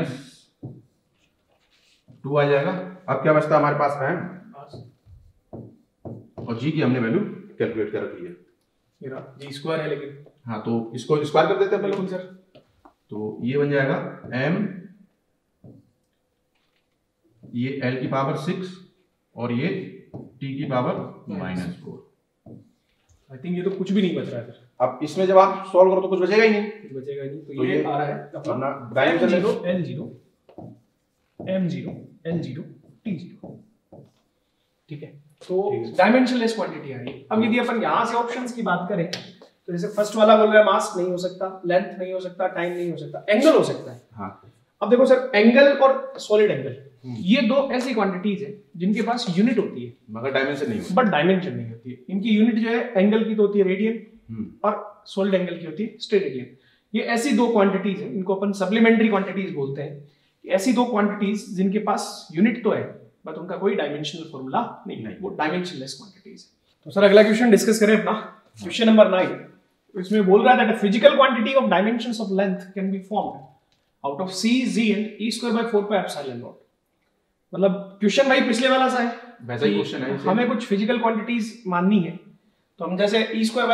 -2 आ जाएगा। अब क्या बचता है हमारे पास m, और g की हमने वैल्यू कैलकुलेट कर रखी है।
मेरा g² है लेकिन,
हाँ तो इसको स्क्वायर कर देते हैं
बिल्कुल सर।
तो ये बन जाएगा m, ये l की पावर 6 और ये t की पावर -4।
आई थिंक ये तो कुछ भी नहीं बच रहा है सर।
अब इसमें जब आप सॉल्व करो तो कुछ बचेगा ही नहीं,
कुछ बचेगा नहीं। तो ये आ रहा है
अपना dimension
m0 l0 m0 l0 t0। ठीक है, तो डायमेंशनलेस क्वांटिटी आ रही है। अब यदि अपन यहाँ से ऑप्शंस की बात करें तो जैसे फर्स्ट वाला बोल रहा है मास नहीं हो सकता, लेंथ नहीं हो सकता, टाइम नहीं हो सकता, एंगल हो सकता है।
हाँ।
अब देखो सर, एंगल और सॉलिड एंगल ये दो ऐसी क्वांटिटीज है जिनके पास यूनिट होती है
मगर डायमेंशन नहीं होती।
बट डायमेंशन नहीं होती है। इनकी यूनिट जो है एंगल की तो होती है रेडियन और सॉलिड एंगल की होती है स्टेरेडियन। ये ऐसी दो क्वांटिटीज है, इनको अपन सप्लीमेंट्री क्वांटिटीज बोलते हैं। ऐसी दो क्वांटिटीज जिनके पास यूनिट तो है बट उनका कोई डायमेंशनल फॉर्मूला नहीं है, वो डायमेंशनलेस क्वांटिटीज है। तो सर अगला क्वेश्चन डिस्कस करें अपना, क्वेश्चन नंबर 9। इसमें बोल रहा है that physical quantity of dimensions of length can be formed out of c z and e²/4πε0। मतलब क्वेश्चन भाई पिछले वाला सा है,
वैसा ही क्वेश्चन है।
हमें कुछ फिजिकल क्वांटिटीज माननी है तो हम जैसे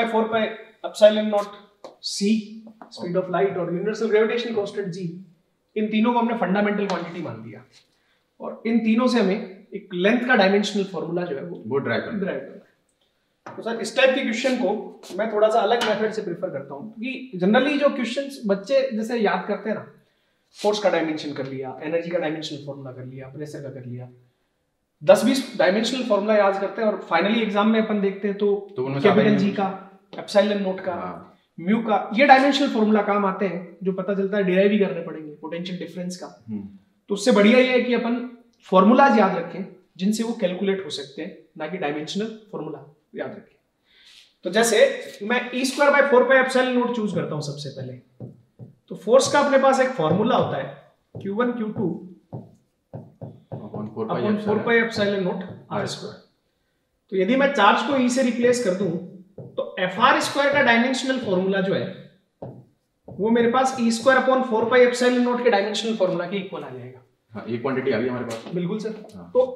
e²/4πε0 c speed of light और यूनिवर्सल ग्रेविटेशनल कांस्टेंट g, इन तीनों को हमने फंडामेंटल क्वांटिटी मान लिया और इन तीनों से हमें एक लेंथ का डायमेंशनल फार्मूला जो है वो ड्राइव करना है। तो सर इस टाइप के क्वेश्चन को मैं थोड़ा सा अलग मेथड से प्रेफर करता हूं, क्योंकि जनरली जो क्वेश्चंस बच्चे जैसे याद करते हैं ना, फोर्स का डायमेंशन कर लिया, एनर्जी का डायमेंशनल फार्मूला कर लिया, प्रेशर का कर लिया, 10-20 डायमेंशनल फार्मूला याद करते हैं और फाइनली एग्जाम में अपन देखते हैं तो कैपिटल जी का, एप्सिलॉन नोट का, म्यू का, ये डायमेंशनल फार्मूला काम आते हैं जो पता चलता है डिराइव ही करने पड़ेंगे पोटेंशियल डिफरेंस का। तो उससे बढ़िया ये है कि अपन फॉर्मूलाज याद रखें जिनसे वो कैलकुलेट हो सकते हैं, ना कि डायमेंशनल फॉर्मूला याद रखें। तो जैसे मैं e²/4πε0 चूज करता हूं सबसे पहले, तो फोर्स का अपने पास एक फॉर्मूला होता है Q1 Q2 अपॉन 4πε0 r²। तो यदि मैं चार्ज को E से रिप्लेस कर दूं तो Fr² का डायमेंशनल फॉर्मूला जो है वो मेरे पास e²/4πε0 के डायमेंशनल फॉर्मूला के इक्वल आ जाएगा।
हाँ, ये क्वांटिटी आ गई हमारे पास।
बिल्कुल सर। हाँ। तो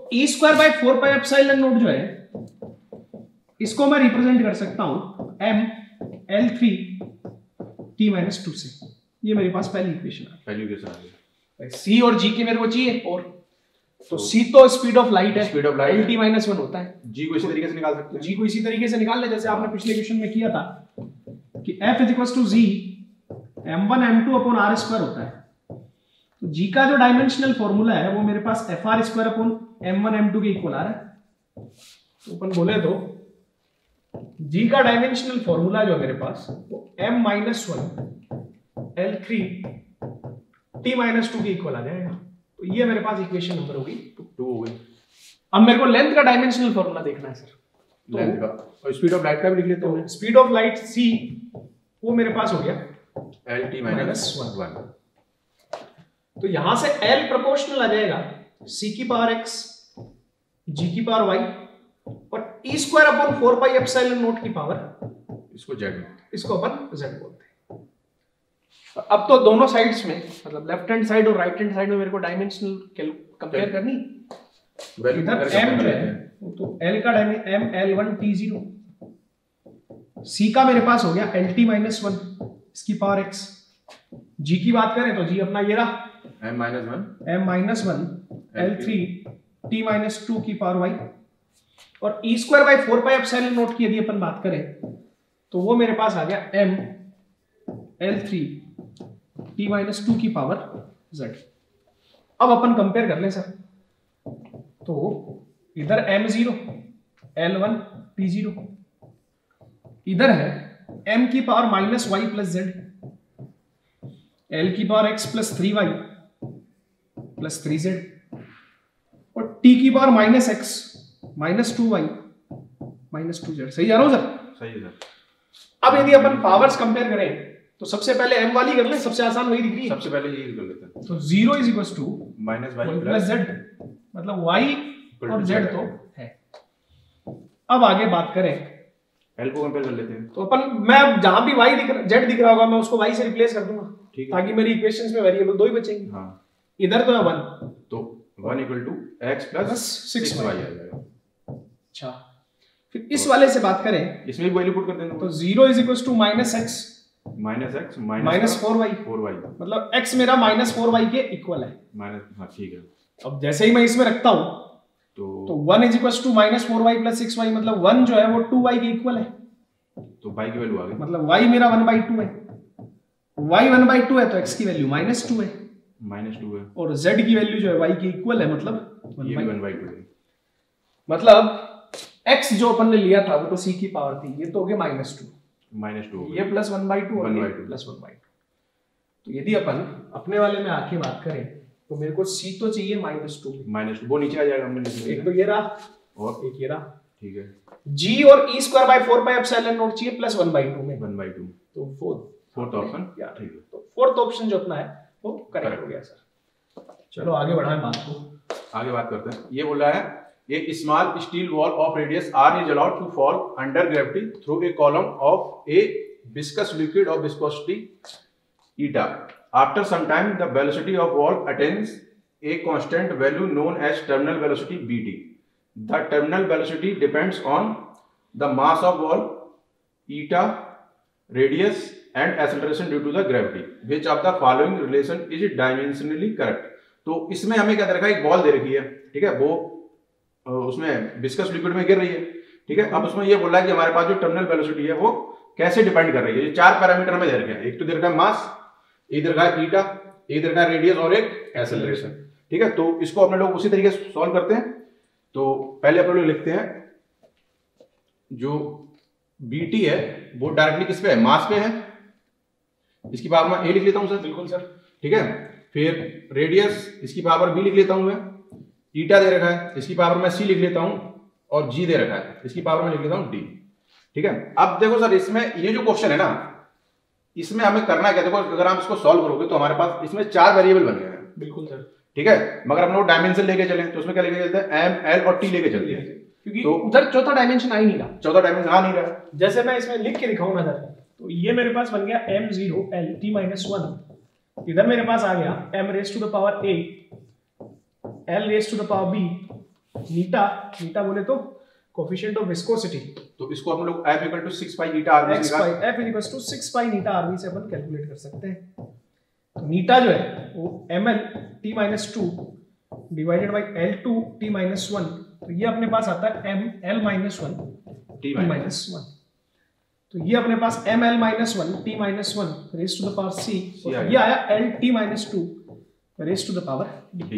e²/4πε0 जो है इसको मैं रिप्रेजेंट कर सकता हूं m L3 t-2 से। ये मेरे पास पहली इक्वेशन आ गई। C और G की मेरे को चाहिए, और तो C तो स्पीड ऑफ लाइट है,
speed of light
L t-1 होता है।
G को इसी तरीके से निकाल सकते हैं,
G को इसी तरीके से निकाल ले जैसे आपने पिछले क्वेश्चन में किया था कि F = G m1 m2 upon r square होता है। तो G का जो डायमेंशनल फॉर्मूला है वो मेरे पास fr² अपॉन m1 m2 के इक्वल आ रहा है। तो अपन बोले तो G का डायमेंशनल फॉर्मूला जो है मेरे पास वो m-1 L3 t-2 के इक्वल आ जाएगा। तो ये मेरे पास इक्वेशन नंबर होगी
2 हो गई।
अब मेरे को लेंथ का डायमेंशनल फॉर्मूला देखना है सर, तो
लेंथ का और स्पीड ऑफ लाइट का भी लिख लेते हैं।
स्पीड ऑफ लाइट c वो मेरे पास हो गया
Lt-1।
तो यहां से L प्रोपोर्शनल आ जाएगा c की पावर x g की पावर y और e² upon 4 pi epsilon naught की पावर,
इसको z,
इसको अपन z बोलते हैं। अब तो दोनों साइड्स में मतलब लेफ्ट हैंड साइड और राइट हैंड साइड में मेरे को डायमेंशनल कंपेयर करनी। इधर m जो है तो L का m L1 t0, c का मेरे पास हो गया Lt-1 इसकी पावर x, g की बात करें तो g अपना ये रहा m-1 L3 t-2 की पावर y, और e² by 4 pi epsilon naught की यदि अपन बात करें तो वो मेरे पास आ गया m L3 t-2 की पावर z। अब अपन कंपेयर कर लें सर, तो इधर m0 L1 t0, इधर है m की power -y plus z, L की power x plus 3y plus 3z, और t की पावर -x -2y -2z। सही जा रहा हूं सर?
सही है सर।
अब यदि अपन पावर्स कंपेयर करें तो सबसे पहले m वाली कर लें, सबसे आसान वही दिख रही है।
सबसे पहले यही कर लेते हैं।
तो 0 =
-y
प्लस z, मतलब y और z तो है। अब आगे बात करें
L को कंपेयर कर लेते हैं।
तो अपन मैं जहां भी y z दिख रहा होगा मैं उसको y से रिप्लेस कर दूंगा, ताकि मेरी इक्वेशंस में वेरिएबल दो ही बचेंगे।
हाँ।
इधर तो है 1,
तो 1 = x प्लस 6y आ जाएगा।
अच्छा, फिर इस वाले से बात करें
इसमें भी वैल्यू पुट कर देंगे।
तो 0 = -x -4y, मतलब x मेरा -4y के इक्वल है।
हाँ ठीक है।
अब जैसे ही मैं इसमें रखता हूं तो 1 = -4y प्लस 6y, मतलब 1 जो है वो 2y के इक्वल है।
तो y की वैल्यू आ गई,
मतलब y मेरा 1/2 है, y 1/2 है तो x की वैल्यू -2 है,
-2 है,
और z की वैल्यू जो है y के इक्वल है, मतलब
1/2 है।
मतलब x जो अपन ने लिया था वो तो c की पावर थी, ये तो हो गया -2, ये प्लस 1/2 और ये प्लस 1/2। तो यदि अपन अपने वाले में आके बात करें तो मेरे को c तो चाहिए -2,
वो नीचे आ जाएगा, हमने लिख लिया।
एक तो ये रहा
और
एक ये रहा,
ठीक है।
g और e² by 4 pi epsilon naught चाहिए प्लस 1/2 में,
1/2,
तो फोर्थ
ऑप्शन ठीक है।
तो फोर्थ ऑप्शन जो अपना है वो करेक्ट हो गया सर। चलो आगे बढ़ाएं बात को,
आगे बात करते हैं। ये बोल रहा है a small steel ball of radius r is allowed to fall under gravity through a column of a viscous liquid of viscosity eta. After some time, the velocity of ball attains a constant value known as terminal velocity bt. The terminal velocity depends on the mass of ball, eta, radius, and acceleration due to the gravity. Which of the following relation is dimensionally correct? तो इसमें हमें क्या दे रखा है, एक ball दे रखी है, ठीक है, वो उसमें विस्कस लिक्विड में गिर रही है, ठीक है। अब उसमें ये बोल रहा है कि हमारे पास जो टर्मिनल वेलोसिटी है वो कैसे डिपेंड कर रही है। ये चार पैरामीटर हमें दे रखे हैं, एक तो दे रखा है मास, एक दे रखा है ईटा, एक दे रखा है रेडियस और एक एक्सेलरेशन, ठीक है। तो इसको अपने लोग उसी तरीके से सॉल्व करते हैं। तो पहले अपन लोग लिखते हैं जो बीटी है वो डायरेक्टली किस पे है, मास पे है, इसकी पावर मैं ए लिख लेता हूं सर।
बिल्कुल सर,
ठीक है। फिर रेडियस, इसकी पावर बी लिख लेता हूं मैं, ईटा दे रखा है, इसकी पावर मैं सी लिख लेता हूं, और जी दे रखा है, इसकी पावर में लिख लेता हूं डी, ठीक है। अब देखो सर, इसमें ये जो क्वेश्चन है ना, इसमें हमें करना क्या, देखो अगर आप इसको सॉल्व करोगे तो हमारे पास इसमें चार वेरिएबल बन गए हैं। बिल्कुल सर, ठीक है। मगर हम लोग डायमेंशन लेके चले तो उसमें क्या लेके चलते हैं, एम, एल और टी लेके चलते हैं,
क्योंकि तो उधर चौथा डायमेंशन आ ही नहीं रहा,
चौथा डायमेंशन आ नहीं रहा।
जैसे मैं इसमें लिख के दिखाऊं ना सर, तो ये मेरे पास बन गया m0 l t-1, इधर मेरे पास आ गया m raised to the power a l raised to the power b, नीटा बोले तो कोएफिशिएंट ऑफ विस्कोसिटी,
तो इसको हम लोग F = 6 पाई ईटा आरवी से
F = 6 पाई नीटा आरवी से अपन कैलकुलेट कर सकते हैं। तो नीटा जो है वो ml t-2 divided by L2 t-1, तो ये अपने पास आता है ml-1 t-1, तो ये अपने पास ml-1 t-1 raise to the power c, और ये आया L-t-2 raise to the power d।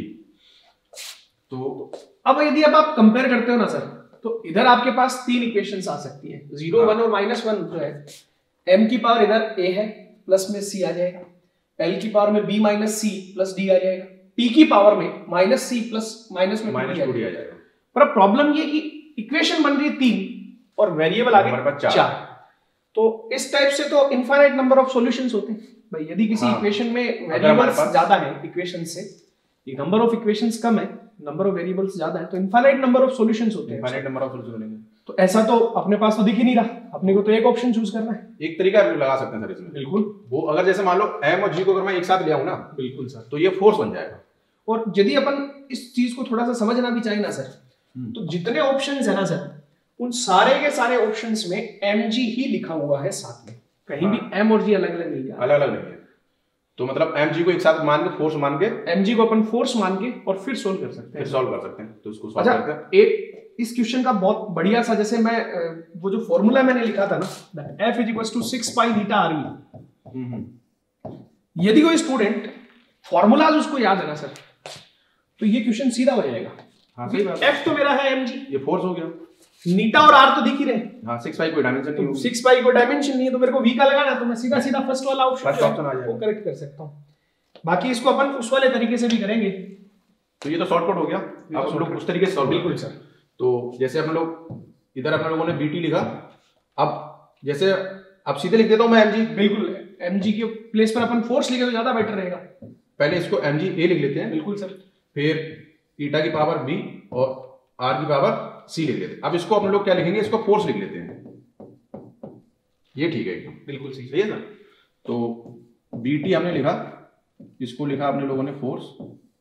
तो अब यदि अब आप कंपेयर करते हो ना सर, तो इधर आपके पास तीन इक्वेशंस आ सकती है, 0, 1 और -1 जो है, m की पावर इधर a है, प्लस में c आ जाएगा, l की पावर में b - c प्लस d आ जाएगा, t की पावर में -c प्लस माइनस में -2d आ जाएगा। पर प्रॉब्लम ये कि इक्वेशन बन रही है 3 और वेरिएबल आगे 4, तो इस टाइप से तो इनफाइनाइट नंबर ऑफ सॉल्यूशंस होते हैं भाई। यदि किसी इक्वेशन में वेरिएबल्स ज्यादा है इक्वेशन से, ये नंबर ऑफ इक्वेशंस कम है, नंबर ऑफ वेरिएबल्स ज्यादा है, तो इनफाइनाइट नंबर ऑफ सॉल्यूशंस होते हैं,
इनफाइनाइट नंबर ऑफ सॉल्यूशन होंगे।
तो ऐसा तो अपने पास तो दिख ही नहीं रहा, अपने को तो एक ऑप्शन चूज करना है।
एक तरीका आप लगा सकते हैं सर इसमें, बिल्कुल, वो अगर जैसे मान लो m और g को अगर मैं एक साथ ले आऊं ना, बिल्कुल सर, तो ये फोर्स बन जाएगा।
और यदि अपन इस चीज को थोड़ा सा समझना भी चाहे ना सर, तो जितने ऑप्शंस है ना सर, उन सारे के सारे ऑप्शंस में mg ही लिखा हुआ है साथ में, कहीं भी m और g अलग अलग नहीं है,
अलग अलग नहीं है। तो मतलब mg को एक साथ मान के, फोर्स मान के,
mg को अपन फोर्स मान के और फिर सोल्व कर सकते हैं,
तो इसको सॉल्व करते हैं।
एक इस क्वेश्चन का बहुत बढ़िया सा, जैसे मैं वो जो फॉर्मूला मैंने लिखा था ना, F = 6 पाई नीटा आरवी, यदि कोई स्टूडेंट फॉर्मूलाज उसको याद है ना सर, तो ये क्वेश्चन सीधा हो जाएगा।
हाँ, सही बात।
F तो मेरा है mg,
ये फोर्स हो गया,
नीटा और r तो दिख ही रहे।
हाँ, 6 पाई कोई डायमेंशन नहीं है,
6 पाई को डायमेंशन नहीं है, तो मेरे को v का लगाना, तो मैं सीधा सीधा फर्स्ट वाला ऑप्शन
आ जाएगा,
वो करेक्ट कर सकता हूं। बाकी इसको अपन उस वाले तरीके से भी करेंगे।
तो ये तो शॉर्टकट हो गया। अब हम लोग उस तरीके से सॉल्व,
बिल्कुल सर।
तो जैसे हम लोग इधर अपने लोगों ने bt लिखा, अब जैसे अब सीधे लिख देता हूं मैं mg,
बिल्कुल, mg के प्लेस पर अपन फोर्स लिखे तो ज्यादा बेटर रहेगा।
पहले इसको mg a लिख लेते हैं,
बिल्कुल सर,
फिर ईटा की पावर b और r की पावर c लिख लेते हैं। अब इसको अपन लोग क्या लिखेंगे, इसको फोर्स लिख लेते हैं, ये ठीक है एकदम, बिल्कुल सही है सर। तो bt हमने लिखा, इसको लिखा अपने लोगों ने force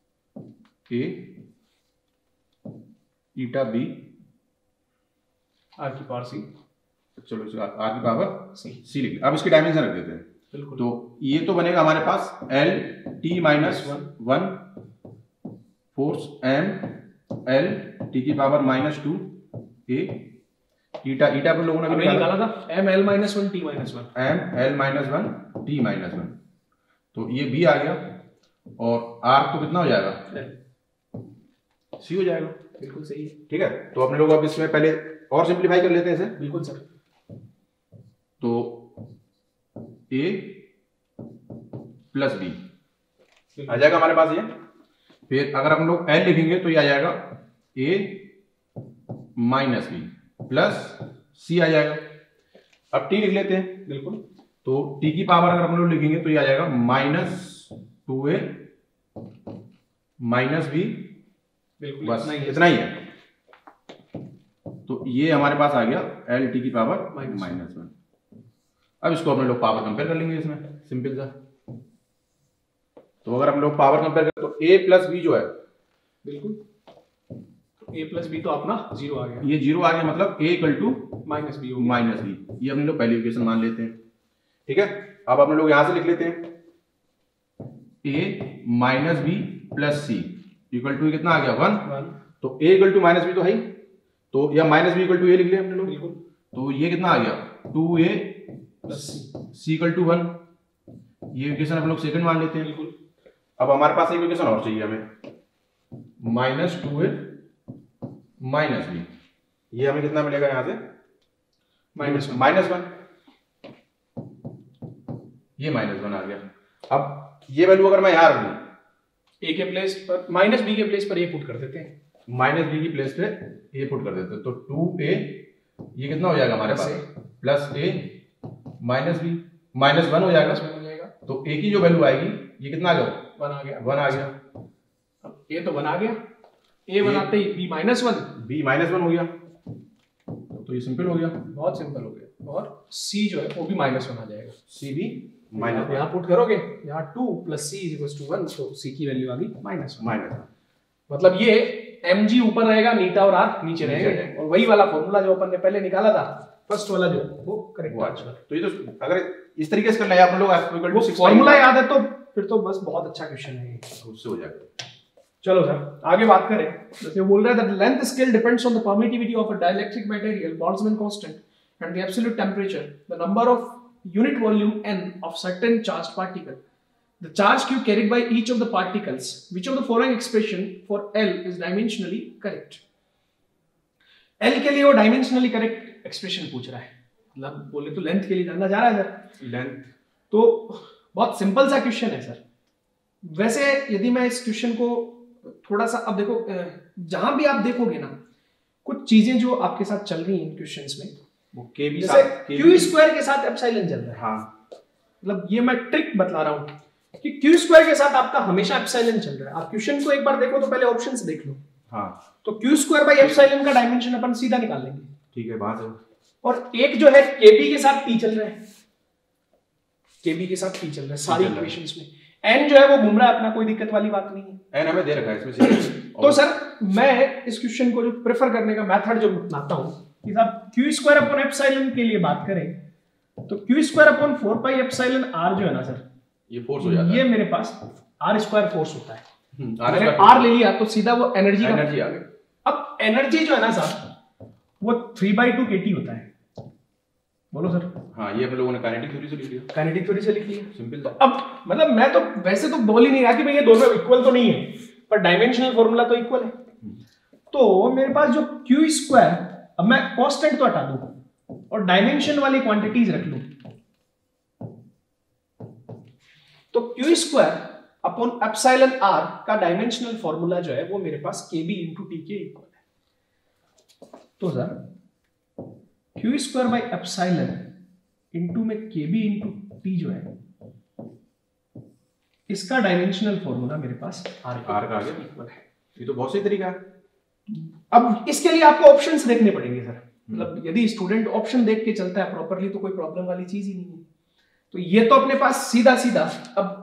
a eta b
r की पावर c,
चलो r की पावर c लिख लिया। अब इसकी डायमेंशन रख देते हैं,
बिल्कुल।
तो ये तो बनेगा हमारे पास L-t-1 force m L t की पावर -2 a ईटा पर लोगों ने
निकाला था ml-1 t-1,
ml-1 t-1, तो ये b आ गया, और r तो कितना हो जाएगा, c हो जाएगा,
बिल्कुल सही है।
ठीक है। तो अपने लोग अब इसमें पहले और सिंपलीफाई कर लेते हैं इसे,
बिल्कुल सर।
तो a प्लस b आ जाएगा हमारे पास ये, फिर अगर हम लोग l लिखेंगे तो ये आ जाएगा a minus b plus c आ जाएगा। अब t लिख लेते हैं, बिल्कुल, तो t की पावर अगर हम लोग लिखेंगे तो ये आ जाएगा -2a माइनस b, बिल्कुल बस इतना ही है। तो ये हमारे पास आ गया L t की पावर -1। अब इसको हम लोग पावर कंपेयर कर लेंगे इसमें, सिंपल सा। तो अगर हम लोग पावर कंपेयर करें तो a प्लस b जो है, बिल्कुल,
a प्लस b तो अपना 0 आ गया,
ये 0 आ गया, मतलब a =
-b,
ये अपने लोग पहली इक्वेशन मान लेते हैं, ठीक है। अब अपने लोग यहां से लिख लेते हैं a minus b plus c equal to कितना आ गया 1, तो a = -b तो है ही, तो या -b = a लिख लिया हमने लोग, बिल्कुल। तो ये कितना आ गया 2a प्लस c = 1, ये इक्वेशन हम लोग सेकंड मान लेते हैं, बिल्कुल। अब हमारे पास एक इक्वेशन और चाहिए हमें, -2a माइनस b, ये हमें कितना मिलेगा यहाँ से -1, ये -1 आ गया। अब ये वैल्यू अगर मैं यहाँ रख दूं,
a के प्लेस पर -b के प्लेस पर a पुट कर देते हैं,
-b की प्लेस पे a पुट कर देते हैं, तो 2a ये कितना हो जाएगा हमारे पास प्लस a माइनस b -1 हो जाएगा, तो a की जो वैल्यू आएगी ये कितना आ गया 1 आ गया।
अब a तो 1 आ गया, a बनाते ही b -1
हो गया, तो ये सिंपल हो गया,
बहुत सिंपल हो गया। और c जो है वो भी -1 आ जाएगा,
c भी -1,
यहाँ पुट करोगे, यहाँ 2 + c = 1, तो c की वैल्यू आ गई -1।
-1,
मतलब ये mg ऊपर रहेगा, मीटा और r नीचे रहेंगे, और वही वाला फॉर्मूला जो अपन ने पहले निकाला था फर्स्ट वाला जो वो करेक्ट आंसर।
तो ये तो अगर इस तरीके से करना है आप लोग f = 6
फॉर्मूला याद है तो फिर तो बस बहुत अच्छा क्वेश्चन है ये,
उससे हो जाएगा।
चलो सर आगे बात करें। जैसे बोल रहा है that length scale depends on the permittivity of a dielectric material, Boltzmann constant, and the absolute temperature, the number of unit volume n of certain charged particle, the charge q carried by each of the particles. Which of the following expression for L is dimensionally correct? L के लिए वो dimensionally correct expression पूछ रहा है, मतलब बोले तो length के लिए जानना जा रहा है सर।
लेंथ
तो बहुत सिंपल सा क्वेश्चन है सर। वैसे यदि मैं इस क्वेश्चन को थोड़ा सा, अब देखो जहां भी आप देखोगे ना कुछ चीजें जो आपके साथ चल रही हैं क्वेश्चंस में,
वो के भी
जैसे क्यू स्क्वायर के साथ एप्सिलॉन चल रहा है।
हाँ,
मतलब ये मैं ट्रिक बतला रहा हूँ कि क्यू स्क्वायर के साथ आपका हमेशा एप्सिलॉन चल रहा है। आप क्वेश्चन को एक बार देखो तो पहले ऑप्शंस देख लो।
हाँ,
तो क्यू स्क्वायर बाई एप्सिलॉन का डायमेंशन अपन सीधा निकाल लेंगे।
ठीक है, वहां से।
और एक जो है केबी के साथ टी चल रहा है, केबी के साथ टी चल रहा है सारी इक्वेशंस में। एन जो है वो घूम रहा है अपना, कोई दिक्कत वाली बात नहीं है।
एन हमें दे रखा है इसमें।
तो सर मैं इस क्वेश्चन को जो प्रेफर करने का मेथड जो अपनाता हूं कि साहब क्यू स्क्वायर अपॉन एप्सिलॉन के लिए बात करें तो Q square upon 4 pi epsilon R जो है ना सर,
ये फोर्स हो जाता है।
ये मेरे पास आर स्क्वायर फोर्स होता है।
मैंने
आर ले लिया तो सीधा वो एनर्जी
आ गई।
अब एनर्जी जो है ना सर वो 3/2 kT होता है। बोलो सर।
हाँ, ये हम लोगों ने काइनेटिक थ्योरी से लिख लिया।
काइनेटिक थ्योरी से लिख लिया,
सिंपल।
तो अब मतलब मैं तो वैसे तो बोल ही नहीं रहा कि भाई ये दोनों इक्वल तो नहीं है, पर डायमेंशनल फॉर्मूला तो इक्वल है। तो मेरे पास जो क्यू स्क्वायर, अब मैं कांस्टेंट तो हटा दूं और डायमेंशन वाली क्वांटिटीज रख लूं, तो Q square upon epsilon R का डायमेंशनल फॉर्मूला जो है वो मेरे पास केबी इंटू टी के इक्वल है। तो sir Q square by epsilon into में केबी इंटू टी जो है इसका डायमेंशनल फॉर्मूला मेरे पास आर का आ गया इक्वल है।
ये तो बहुत सही तरीका है।
अब इसके लिए आपको ऑप्शंस देखने पड़ेंगे सर, मतलब यदि स्टूडेंट ऑप्शन देख के चलता है प्रॉपरली तो कोई प्रॉब्लम वाली चीज ही नहीं है। तो ये तो अपने पास सीधा सीधा, अब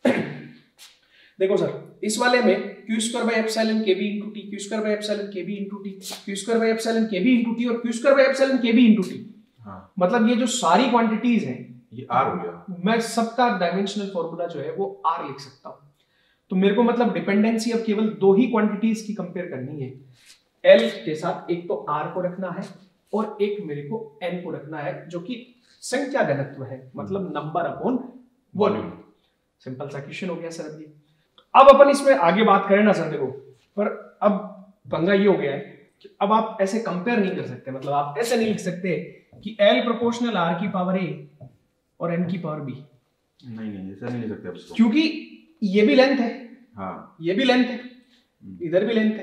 देखो सर इस वाले में Q square by epsilon K B into T, Q square by epsilon K B into T, Q square by epsilon K B into T और Q square by epsilon K B into T. मतलब ये जो सारी क्वांटिटीज हैं
ये आर हो गया।
मैं सबका डायमेंशनल फॉर्मूला जो है वो आर लिख सकता हूं। तो मेरे को मतलब डिपेंडेंसी अब केवल दो ही क्वांटिटीज की कंपेयर करनी है। एल के साथ एक तो आर को रखना है और एक मेरे को एन को रखना है, जो कि संख्या घनत्व है, मतलब नंबर अपॉन वॉल्यूम। सिंपल सा क्वेश्चन हो गया सर। अभी अब अपन इसमें आगे बात करें ना सर, देखो पर अब पंगा ये हो गया है कि अब आप ऐसे कंपेयर नहीं कर सकते, मतलब आप ऐसे नहीं लिख सकते कि L प्रोपोर्शनल R की पावर A और N की पावर B।
नहीं ऐसा नहीं लिख सकते उसको,
क्योंकि ये भी लेंथ है,
हाँ
ये भी लेंथ है, इधर भी लेंथ है,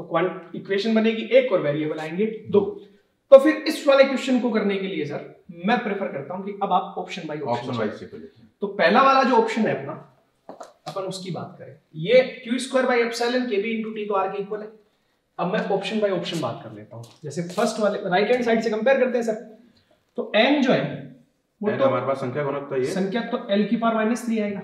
तो इक्वेशन बनेगी एक और वेरिएबल आएंगे दो। तो फिर इस वाले क्वेश्चन को करने के लिए सर मैं प्रेफर करता हूं कि अब आप ऑप्शन बाय ऑप्शन
वाइज से करें।
तो पहला वाला जो ऑप्शन है अपना, अपन उसकी बात करें। ये Q square by epsilon K B into T तो आर के इक्वल है। अब मैं ऑप्शन बाय ऑप्शन बात कर लेता हूं। जैसे फर्स्ट वाले राइट हैंड साइड से कंपेयर करते हैं सर, तो n जो है वो तो
हमारे पास संख्या घनत्व है, ये
संख्या तो l की पावर -3 आएगा,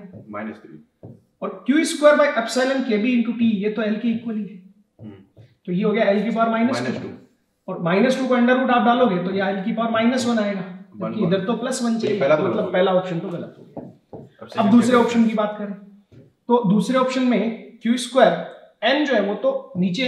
-3,
और Q square by epsilon K B into T ये तो l के इक्वल ही है। तो ये हो गया l की पावर -2, और -2 को अंडर रूट आप डालोगे तो ये l की पावर -1 आएगा, क्योंकि इधर तो +1 चाहिए, मतलब पहला ऑप्शन तो गलत हो गया। अब दूसरे ऑप्शन की बात करें तो दूसरे ऑप्शन में क्यू स्क्वायर n जो है वो तो नीचे,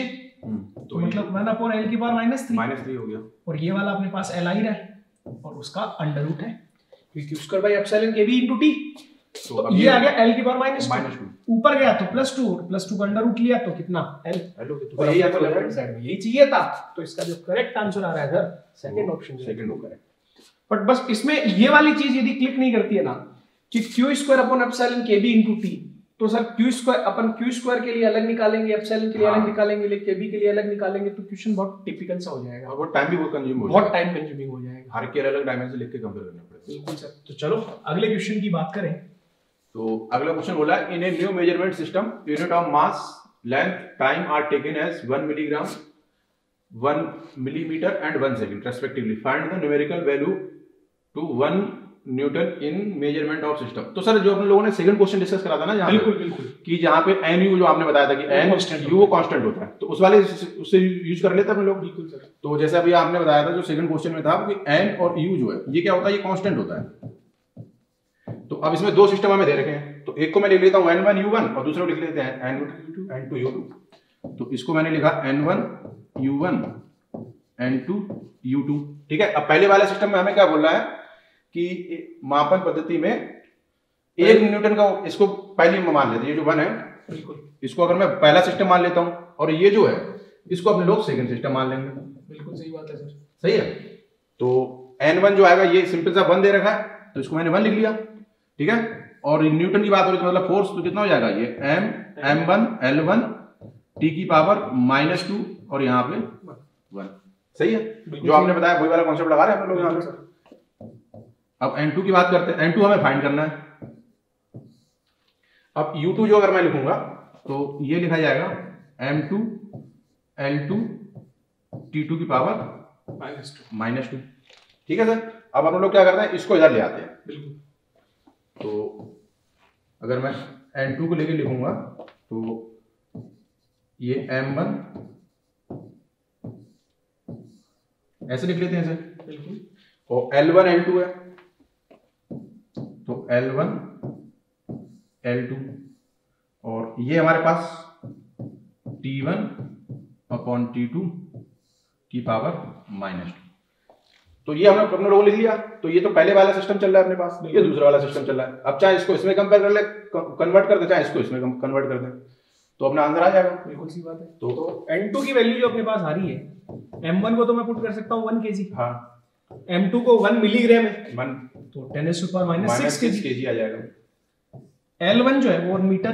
तो मतलब 1 अपॉन l की पावर -3
हो गया, और
ये वाला अपने पास l आ ही रहा है और उसका अंडर रूट है Q square by epsilon K B into T. तो ये आ गया l की पावर -2, ऊपर गया तो +2, +2 का अंडर रूट लिया तो कितना l, तो यही आता लेफ्ट हैंड साइड में यही चाहिए था। तो इसका जो करेक्ट आंसर आ रहा है सर सेकंड ऑप्शन, सेकंड होगा। बट बस इसमें ये वाली चीज यदि क्लिक नहीं करती है ना कि Q square upon epsilon K B into T, तो सर क्यू स्क्वायर के लिए अलग निकालेंगे, एप्सिलॉन के लिए अलग निकालेंगे, लेकिन केबी के लिए अलग निकालेंगे, तो क्वेश्चन बहुत टिपिकल सा हो जाएगा
और बहुत टाइम भी कंज्यूम हो जाएगा,
बहुत टाइम कंज्यूमिंग हो जाएगा,
हर के अलग डायमेंशन लिख के कंपेयर करना पड़ेगा।
बिल्कुल सर। तो चलो अगले क्वेश्चन की बात करें।
तो अगला क्वेश्चन बोला है, in a new measurement system unit of mass length time are taken as 1 milligram 1 millimetre and 1 second respectively, find the numerical value to 1 newton in measurement of system. तो सर जो अपन लोगों ने सेकंड क्वेश्चन डिस्कस करा था ना यहाँ
बिल्कुल बिल्कुल
कि जहाँ पे एन यू जो आपने बताया था कि एन यू वो कांस्टेंट होता है, तो उस वाले उससे यूज कर लेते हैं अपन लोग।
बिल्कुल सर।
तो जैसे अभी आपने बताया था जो सेकंड क्वेश्चन में था कि एन और यू जो है ये क्या होता है, ये कांस्टेंट होता है। तो अब इसमें दो सिस्टम हमें दे रखे हैं, तो एक को मैं लिख लेता हूँ n1 u1 और दूसरे को लिख लेते हैं n2 u2। तो इसको मैंने लिखा n1 u1 n2 u2। ठीक है, अब पहले वाले सिस्टम में हमें क्या बोल रहा है कि मापन पद्धति में 1 न्यूटन का, इसको पहले मान लेते हैं, ये जो 1 है
बिल्कुल,
इसको अगर मैं पहला सिस्टम मान लेता हूं और ये जो है इसको अपने लोग सेकंड सिस्टम मान लेंगे।
बिल्कुल सही बात है सर।
सही है, तो n1 जो आएगा ये सिंपल सा 1 दे रखा है, तो इसको मैंने 1 लिख लिया। ठीक है, और न्यूटन की बात हो रही है मतलब फोर्स, तो कितना हो जाएगा ये m1 l1 t की पावर -2 और यहाँ पे 1। सही है, जो आपने बताया वही वाला कॉन्सेप्ट लगा रहे हैं हम लोग यहाँ पे। अब n2 की बात करते हैं, n2 हमें फाइंड करना है। अब u2 जो अगर मैं लिखूंगा तो ये लिखा जाएगा m2 l2 t2 की पावर -2। ठीक है सर, अब हम लोग क्या करते हैं, इसको इधर ले आते हैं।
बिल्कुल,
तो अगर मैं n2 को लेके लिखूंगा तो ये m1 ऐसे लिख लेते हैं सर।
बिल्कुल,
और l1 l2 है, तो l1 l2 और ये हमारे पास t1 अपॉन t2 की पावर -2। तो ये हमने अपने लोगों ने लिख लिया। तो ये तो पहले वाला सिस्टम चल रहा है अपने पास, ये दूसरा वाला सिस्टम चल रहा है। अब चाहे इसको इसमें कंपेयर कर ले, कन्वर्ट कर दे, चाहे इसको इसमें कन्वर्ट कर दे, तो अपना आंसर आ जाएगा।
बिल्कुल सी बात है।
तो
n2 की वैल्यू जो अपने पास आ रही है, m1 को तो मैं पुट कर सकता हूँ 1 kg,
हाँ,
m2 को 1 मिलीग्राम है,
1
तो 10⁻⁻6
kg आ जाएगा।
L1 जो है वो 1 मीटर,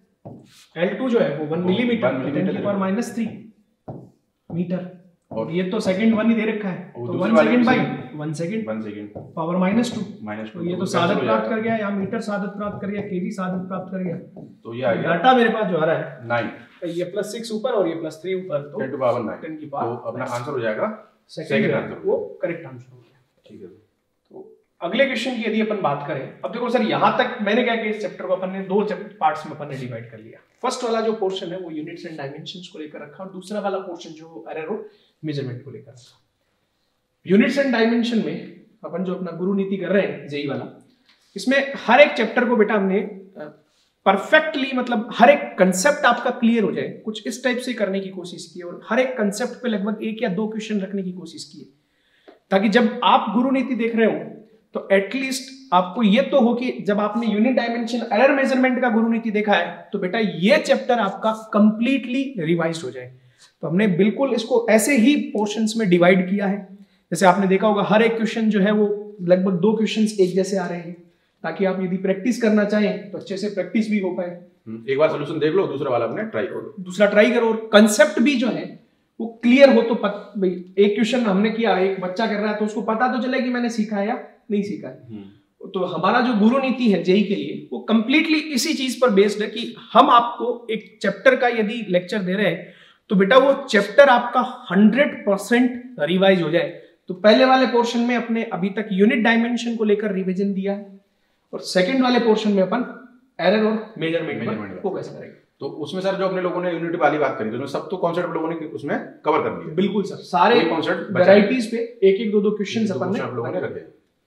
L2 जो है वो 1 मिलीमीटर, 10⁻³ मीटर, और ये तो सेकंड 1 ही दे रखा है, तो 1 सेकंड बाई 1 सेकंड पावर -2। तो ये तो सादत प्राप्त कर गया, यहाँ मीटर सादत प्राप्त कर गया, केजी सादत प्राप्त कर गया।
तो ये आ गया
डाटा मेरे पास जो आ रहा है
9,
ये +6 ऊपर और ये +3 ऊपर, तो
10 to power 9।
10 की पावर,
तो अपना आंसर हो जाएगा
सेकंड आंसर, वो करेक्ट आंसर हो गया।
ठीक है,
तो अगले क्वेश्चन की यदि अपन बात करें, अब देखो सर यहाँ तक मैंने क्या किया, इस चैप्टर को अपन ने 2 पार्ट्स में अपन ने डिवाइड कर लिया। फर्स्ट वाला जो पोर्शन है वो यूनिट्स एंड डायमेंशंस को लेकर रखा, और दूसरा वाला पोर्शन जो एरर और मेजरमेंट को लेकर रखा। यूनिट्स एंड डायमेंशन में अपन जो अपना गुरु नीति कर रहे हैं जेई वाला, इसमें हर एक चैप्टर को बेटा हमने परफेक्टली, मतलब हर एक कंसेप्ट आपका क्लियर हो जाए, कुछ इस टाइप से करने की कोशिश की, और हर एक कंसेप्ट पे लगभग 1 या 2 क्वेश्चन रखने की कोशिश की, ताकि जब आप गुरु नीति देख रहे हो तो एटलीस्ट आपको ये तो हो कि जब आपने यूनिट डायमेंशन एरर मेजरमेंट का गुरु नीति देखा है तो बेटा ये चैप्टर आपका कंप्लीटली रिवाइज हो जाए। तो हमने बिल्कुल इसको ऐसे ही पोर्शंस में डिवाइड किया है। जैसे आपने देखा होगा हर एक क्वेश्चन जो है वो लगभग 2 क्वेश्चंस एक जैसे आ रहे हैं, ताकि आप यदि प्रैक्टिस करना चाहें तो अच्छे से प्रैक्टिस भी हो पाए।
एक बार सॉल्यूशन देख लो, दूसरा वाला अपने ट्राई करो,
दूसरा ट्राई करो, और कंसेप्ट भी जो है वो क्लियर हो। तो भाई एक क्वेश्चन हमने किया, एक बच्चा कर रहा है, तो उसको पता तो चले कि मैंने सीखा है या नहीं सीखा है। तो हमारा जो गुरु नीति है जेई के लिए वो कंप्लीटली इसी चीज पर बेस्ड है कि हम आपको एक चैप्टर का यदि लेक्चर दे रहे हैं तो बेटा वो चैप्टर आपका 100% रिवाइज हो जाए। तो पहले वाले पोर्शन में अपने अभी तक यूनिट डायमेंशन को लेकर रिवीजन दिया है, और सेकंड वाले पोर्शन में अपन एरर और मेजरमेंट पर फोकस करेंगे।
तो उसमें सर जो अपने लोगों ने यूनिट वाली बात करी, तो उसमें सब तो कॉन्सेप्ट लोगों ने उसमें कवर कर दिया।
बिल्कुल सर, सारे
कॉन्सेप्ट
वैरायटीज पे 1-1 2-2 क्वेश्चंस अपन ने
रखे।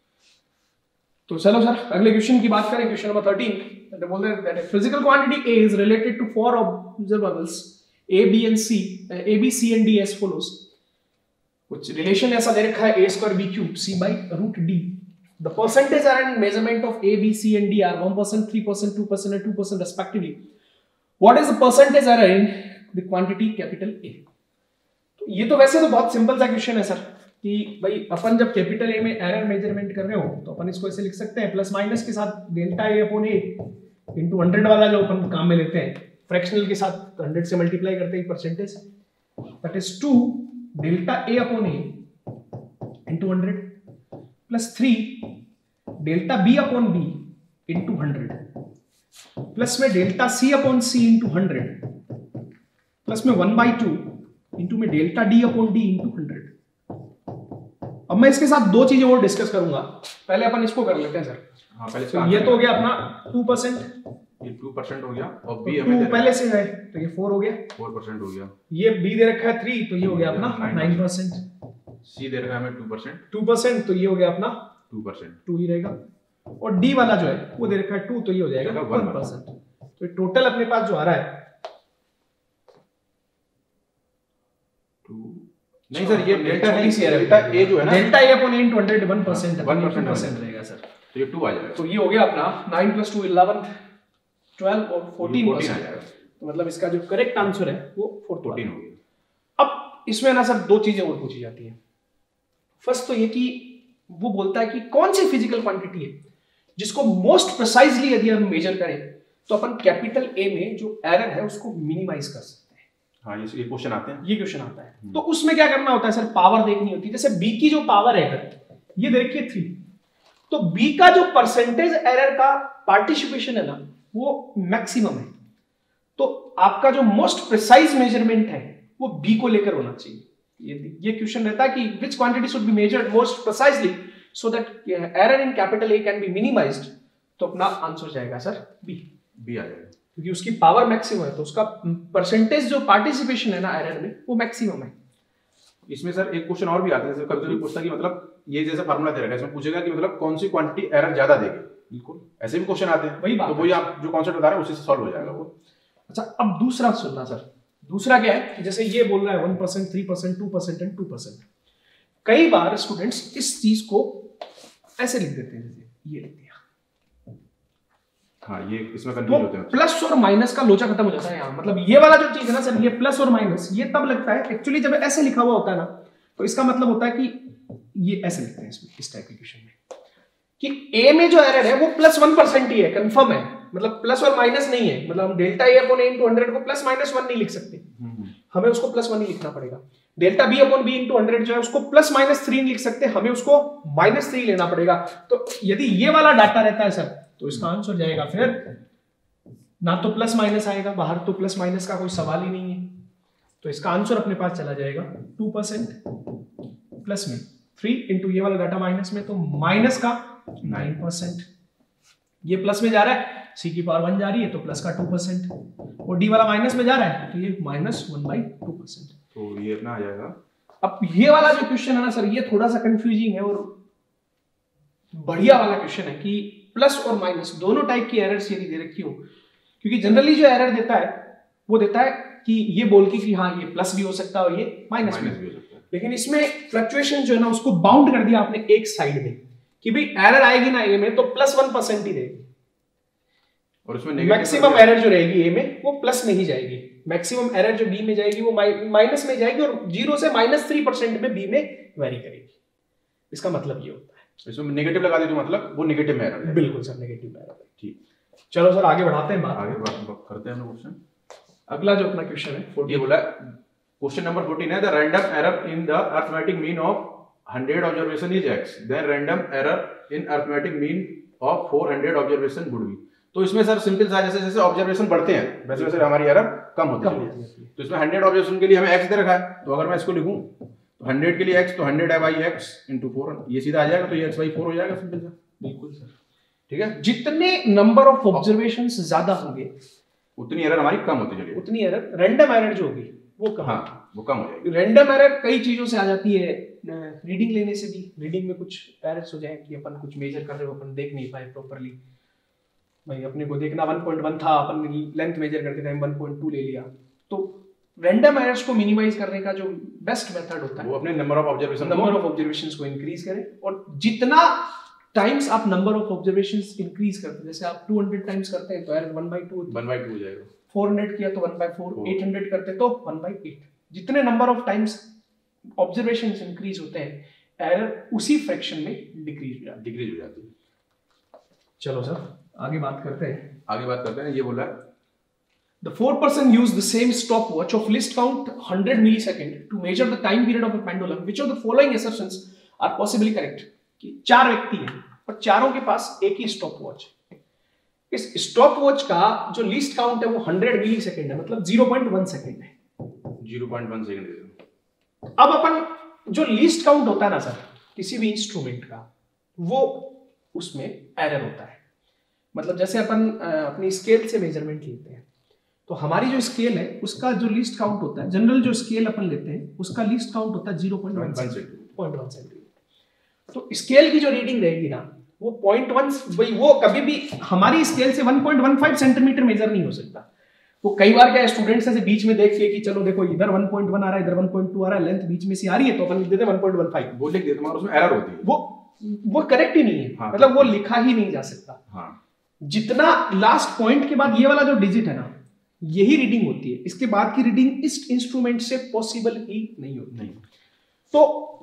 तो चलो सर अगले क्वेश्चन की बात करें। क्वेश्चन नंबर 13 बोल रहे हैं that physical quantity A is related to 4 observables A, B and C, A, B, C and D as follows। कुछ रिलेशन ऐसा दे रखा है A² B cube C by √D। The percentage error in measurement of A, B, C and D are 1%, 3%, 2% and 2% respectively. What is the percentage error in the quantity capital A? तो ये तो वैसे तो बहुत सिंपल सा question है sir, कि भाई अपन जब कैपिटल ए में एरर मेजरमेंट कर रहे हो तो अपन इसको ऐसे लिख सकते हैं प्लस माइनस के साथ delta A upon A into 100 वाला जो अपन काम में लेते हैं, फ्रैक्शनल के साथ 100 से मल्टीप्लाई करते हैं percentage, that is 2 delta A upon A into 100 plus 3 delta B upon B into 100 plus में delta C upon C into 100 plus में 1/2 इंटू में delta D upon D into 100 अब मैं इसके साथ दो चीजें और डिस्कस करूंगा, पहले अपन इसको कर लेते हैं सर।
हाँ पहले
तो ये तो हो गया अपना 2%,
ये 2% हो गया, और बी
2 पहले से है तो ये 4 हो गया,
4% हो गया,
ये बी दे रखा है 3 तो ये हो गया अपना 9%,
सी दे रखा है हमें 2%,
2% तो ये हो गया अपना
2%,
2 ही रहेगा, और डी वाला जो है वो दे रखा है 2 तो ये हो जाएगा 1%। तो टोटल अपने पास जो आ रहा है
2 नहीं सर, ये डेल्टा नहीं सी है, डेल्टा ए जो है ना,
डेल्टा ए अपॉन इन 100 1% रहेगा सर,
तो ये 2 आ जाएगा।
तो ये हो गया अपना 9 + 2 11 12 और 14
आ जाएगा,
तो मतलब इसका जो करेक्ट आंसर है वो 14
हो गया।
अब इसमें ना सर दो चीजें और पूछी जाती हैं। फर्स्ट तो ये कि वो बोलता है कि कौन सी फिजिकल क्वांटिटी है जिसको मोस्ट प्रिसाइजली यदि हम मेजर करें तो अपन कैपिटल ए में जो एरर है उसको मिनिमाइज कर सकते हैं।
हाँ ये क्वेश्चन आते हैं,
ये क्वेश्चन आता है। तो उसमें क्या करना होता है सर, पावर देखनी होती है। जैसे बी की जो पावर है ये देखिए 3, तो बी का जो परसेंटेज एरर का पार्टिसिपेशन है ना वो मैक्सिमम है। तो आपका जो मोस्ट प्रिसाइज मेजरमेंट है वो बी को लेकर होना चाहिए। ये क्वेश्चन रहता है कि which quantity should be measured most precisely so that error in capital A can be minimised. तो अपना आंसर जाएगा सर बी
आ जाएगा,
क्योंकि उसकी पावर मैक्सिमम है तो उसका परसेंटेज जो पार्टिसिपेशन है ना एरर में वो मैक्सिमम है।
इसमें सर एक क्वेश्चन और भी आता है, जैसे कभी पूछता है कि मतलब ये जैसे फार्मूला दे रखा है, इसमें पूछेगा कि मतलब कौन सी क्वांटिटी एरर ज्यादा देगी। बिल्कुल ऐसे भी क्वेश्चन आते हैं,
वही बात
तो वही आप जो कॉन्सेप्ट बता रहे हैं उसी से सॉल्व हो जाएगा वो।
अच्छा अब दूसरा सुनना सर, दूसरा क्या है कि जैसे ये बोल रहा है 1%, 3%, 2% एंड 2%। कई बार स्टूडेंट्स इस चीज को ऐसे लिख देते हैं, जैसे ये लिख दिया।
हाँ ये इसमें कंफ्यूज होते हैं,
प्लस और माइनस का लोचा खत्म हो जाता है यहाँ। मतलब ये वाला जो चीज है ना सर, ये प्लस और माइनस ये तब लगता है एक्चुअली जब ऐसे लिखा हुआ होता है ना, तो इसका मतलब होता है कि ये ऐसे लिखते हैं इसमें, इस टाइप के क्वेश्चन में कि ए में जो एरर है वो +1% ही है, कंफर्म है। मतलब प्लस और माइनस नहीं है। मतलब हम delta A upon A into 100 को +-1 नहीं लिख सकते, हमें उसको +1 ही लिखना पड़ेगा। Delta B upon B into 100 जो है उसको +-3 नहीं लिख सकते, हमें उसको -3 लेना पड़ेगा। तो यदि ये वाला डाटा रहता है सर तो इसका आंसर जाएगा फिर ना तो प्लस माइनस आएगा, बाहर तो प्लस माइनस का कोई सवाल ही नहीं है। तो इसका आंसर अपने पास चला जाएगा 2% प्लस में 3 इंटू ये वाला डाटा माइनस में, तो माइनस का 9%। ये प्लस में जा रहा है, सी की पावर 1 जा रही है तो प्लस का 2%, और डी वाला माइनस में जा रहा है तो ये -1/2%।
तो ये अपना आ जाएगा।
अब ये वाला जो क्वेश्चन है ना सर, ये थोड़ा सा कंफ्यूजिंग है और बढ़िया वाला क्वेश्चन है कि प्लस और माइनस दोनों टाइप की एरर्स यदि दे रखी हो, क्योंकि जनरली जो एरर देता है वो देता है कि ये बोल के कि हाँ ये प्लस भी हो सकता है और ये माइनस भी हो सकता है। लेकिन इसमें फ्लक्चुएशन जो है ना उसको बाउंड कर दिया आपने एक साइड में कि भाई एरर आएगी ना ए में तो +1% ही रहेगी, और उसमें मैक्सिमम एरर जो रहेगी ए में वो प्लस में ही जाएगी, मैक्सिमम एरर जो बी में जाएगी वो माइनस में जाएगी, और 0 से -3% में बी में वेरी करेगी। इसका मतलब ये होता है।
इसमें नेगेटिव लगा दी तो मतलब वो नेगेटिव में एरर है।
बिल्कुल सर नेगेटिव में एरर है।
ठीक,
चलो सर आगे बढ़ाते हैं बात,
आगे करते हैं हम क्वेश्चन।
अगला जो अपना क्वेश्चन है
ये बोला क्वेश्चन नंबर 14 है, the random error in the arithmetic mean of 100 observation is x, then random error in arithmetic mean of 400 observation would be. तो इसमें सर सिंपल सा जैसे जैसे ऑब्जर्वेशन बढ़ते हैं वैसे वैसे हमारी एरर कम होती है। तो इसमें 100 ऑब्जर्वेशन के लिए हमें x दे रखा है, तो अगर मैं इसको लिखूं तो 100 के लिए x, तो 100/x × 4 ये सीधा आ जाएगा, तो ये x/4 हो जाएगा सिंपल सा।
बिल्कुल सर,
ठीक है।
जितने नंबर ऑफ ऑब्जर्वेशंस ज्यादा होंगे
उतनी एरर हमारी कम होती चलेगी,
उतनी एरर रैंडम एरर जो होगी वो कम,
हाँ वो कम हो जाएगी।
रैंडम एरर कई चीजों से आ जाती है, रीडिंग लेने से भी, रीडिंग में कुछ एरर्स हो जाए कि अपन कुछ मेजर कर रहे हो अपन देख नहीं पाए प्रॉपर्ली, भाई अपने को देखना 1.1 था, अपन लेंथ मेजर करते टाइम 1.2 ले लिया। तो रैंडम एरर्स को मिनिमाइज करने का जो बेस्ट मेथड होता है
वो अपने नंबर ऑफ
ऑब्जर्वेशंस को इंक्रीज करें, और जितना टाइम्स आप नंबर ऑफ ऑब्जर्वेशंस इंक्रीज करते हैं, जैसे आप 200 टाइम्स करते हैं तो एरर 1/2 हो जाएगा, 400 किया तो 1/4, 800 करते तो 1/8। जितने number of times observations increase होते हैं एरर उसी फ्रैक्शन में डिक्रीज हो जाती है। चलो सर आगे बात करते हैं।
ये बोला
The 4 person used the same stopwatch of least count 100 millisecond to measure the time period of a pendulum. Which of the following assertions are possibly correct? कि 4 व्यक्ति हैं और चारों के पास एक ही स्टॉपवॉच है। इस स्टॉपवॉच का जो लीस्ट काउंट है वो 100 मिलीसेकंड है, मतलब 0.1 सेकंड है।
0.1 सेकंड।
अब अपन जो लीस्ट काउंट होता है ना सर, किसी भी इंस्ट्रूमेंट का वो उसमें एरर होता है। मतलब जैसे अपन अपनी स्केल से मेजरमेंट लेते हैं तो हमारी जो स्केल है उसका जो लीस्ट काउंट होता है, जनरल जो स्केल अपन लेते हैं उसका लीस्ट काउंट होता है 0.1 सेंटीमीटर। तो स्केल की जो रीडिंग रहेगी ना वो 0.1, वो कभी भी हमारी स्केल से 1.15 सेंटीमीटर मेजर नहीं हो सकता। वो कई बार क्या स्टूडेंट्स ऐसे बीच में देख के कि चलो देखो इधर 1.1 आ रहा है, इधर 1.2 आ रहा है, लेंथ बीच में से आ रही है तो अपन लिख देते हैं 1.15,
वो लिख देते, मगर उसमें एरर होती है,
वो करेक्ट ही नहीं है। हाँ, मतलब वो लिखा ही नहीं जा सकता। हाँ। जितना लास्ट पॉइंट के बाद ये वाला जो डिजिट है ना यही रीडिंग होती है, इसके बाद की रीडिंग इस इंस्ट्रूमेंट से पॉसिबल ही नहीं होती। नहीं। तो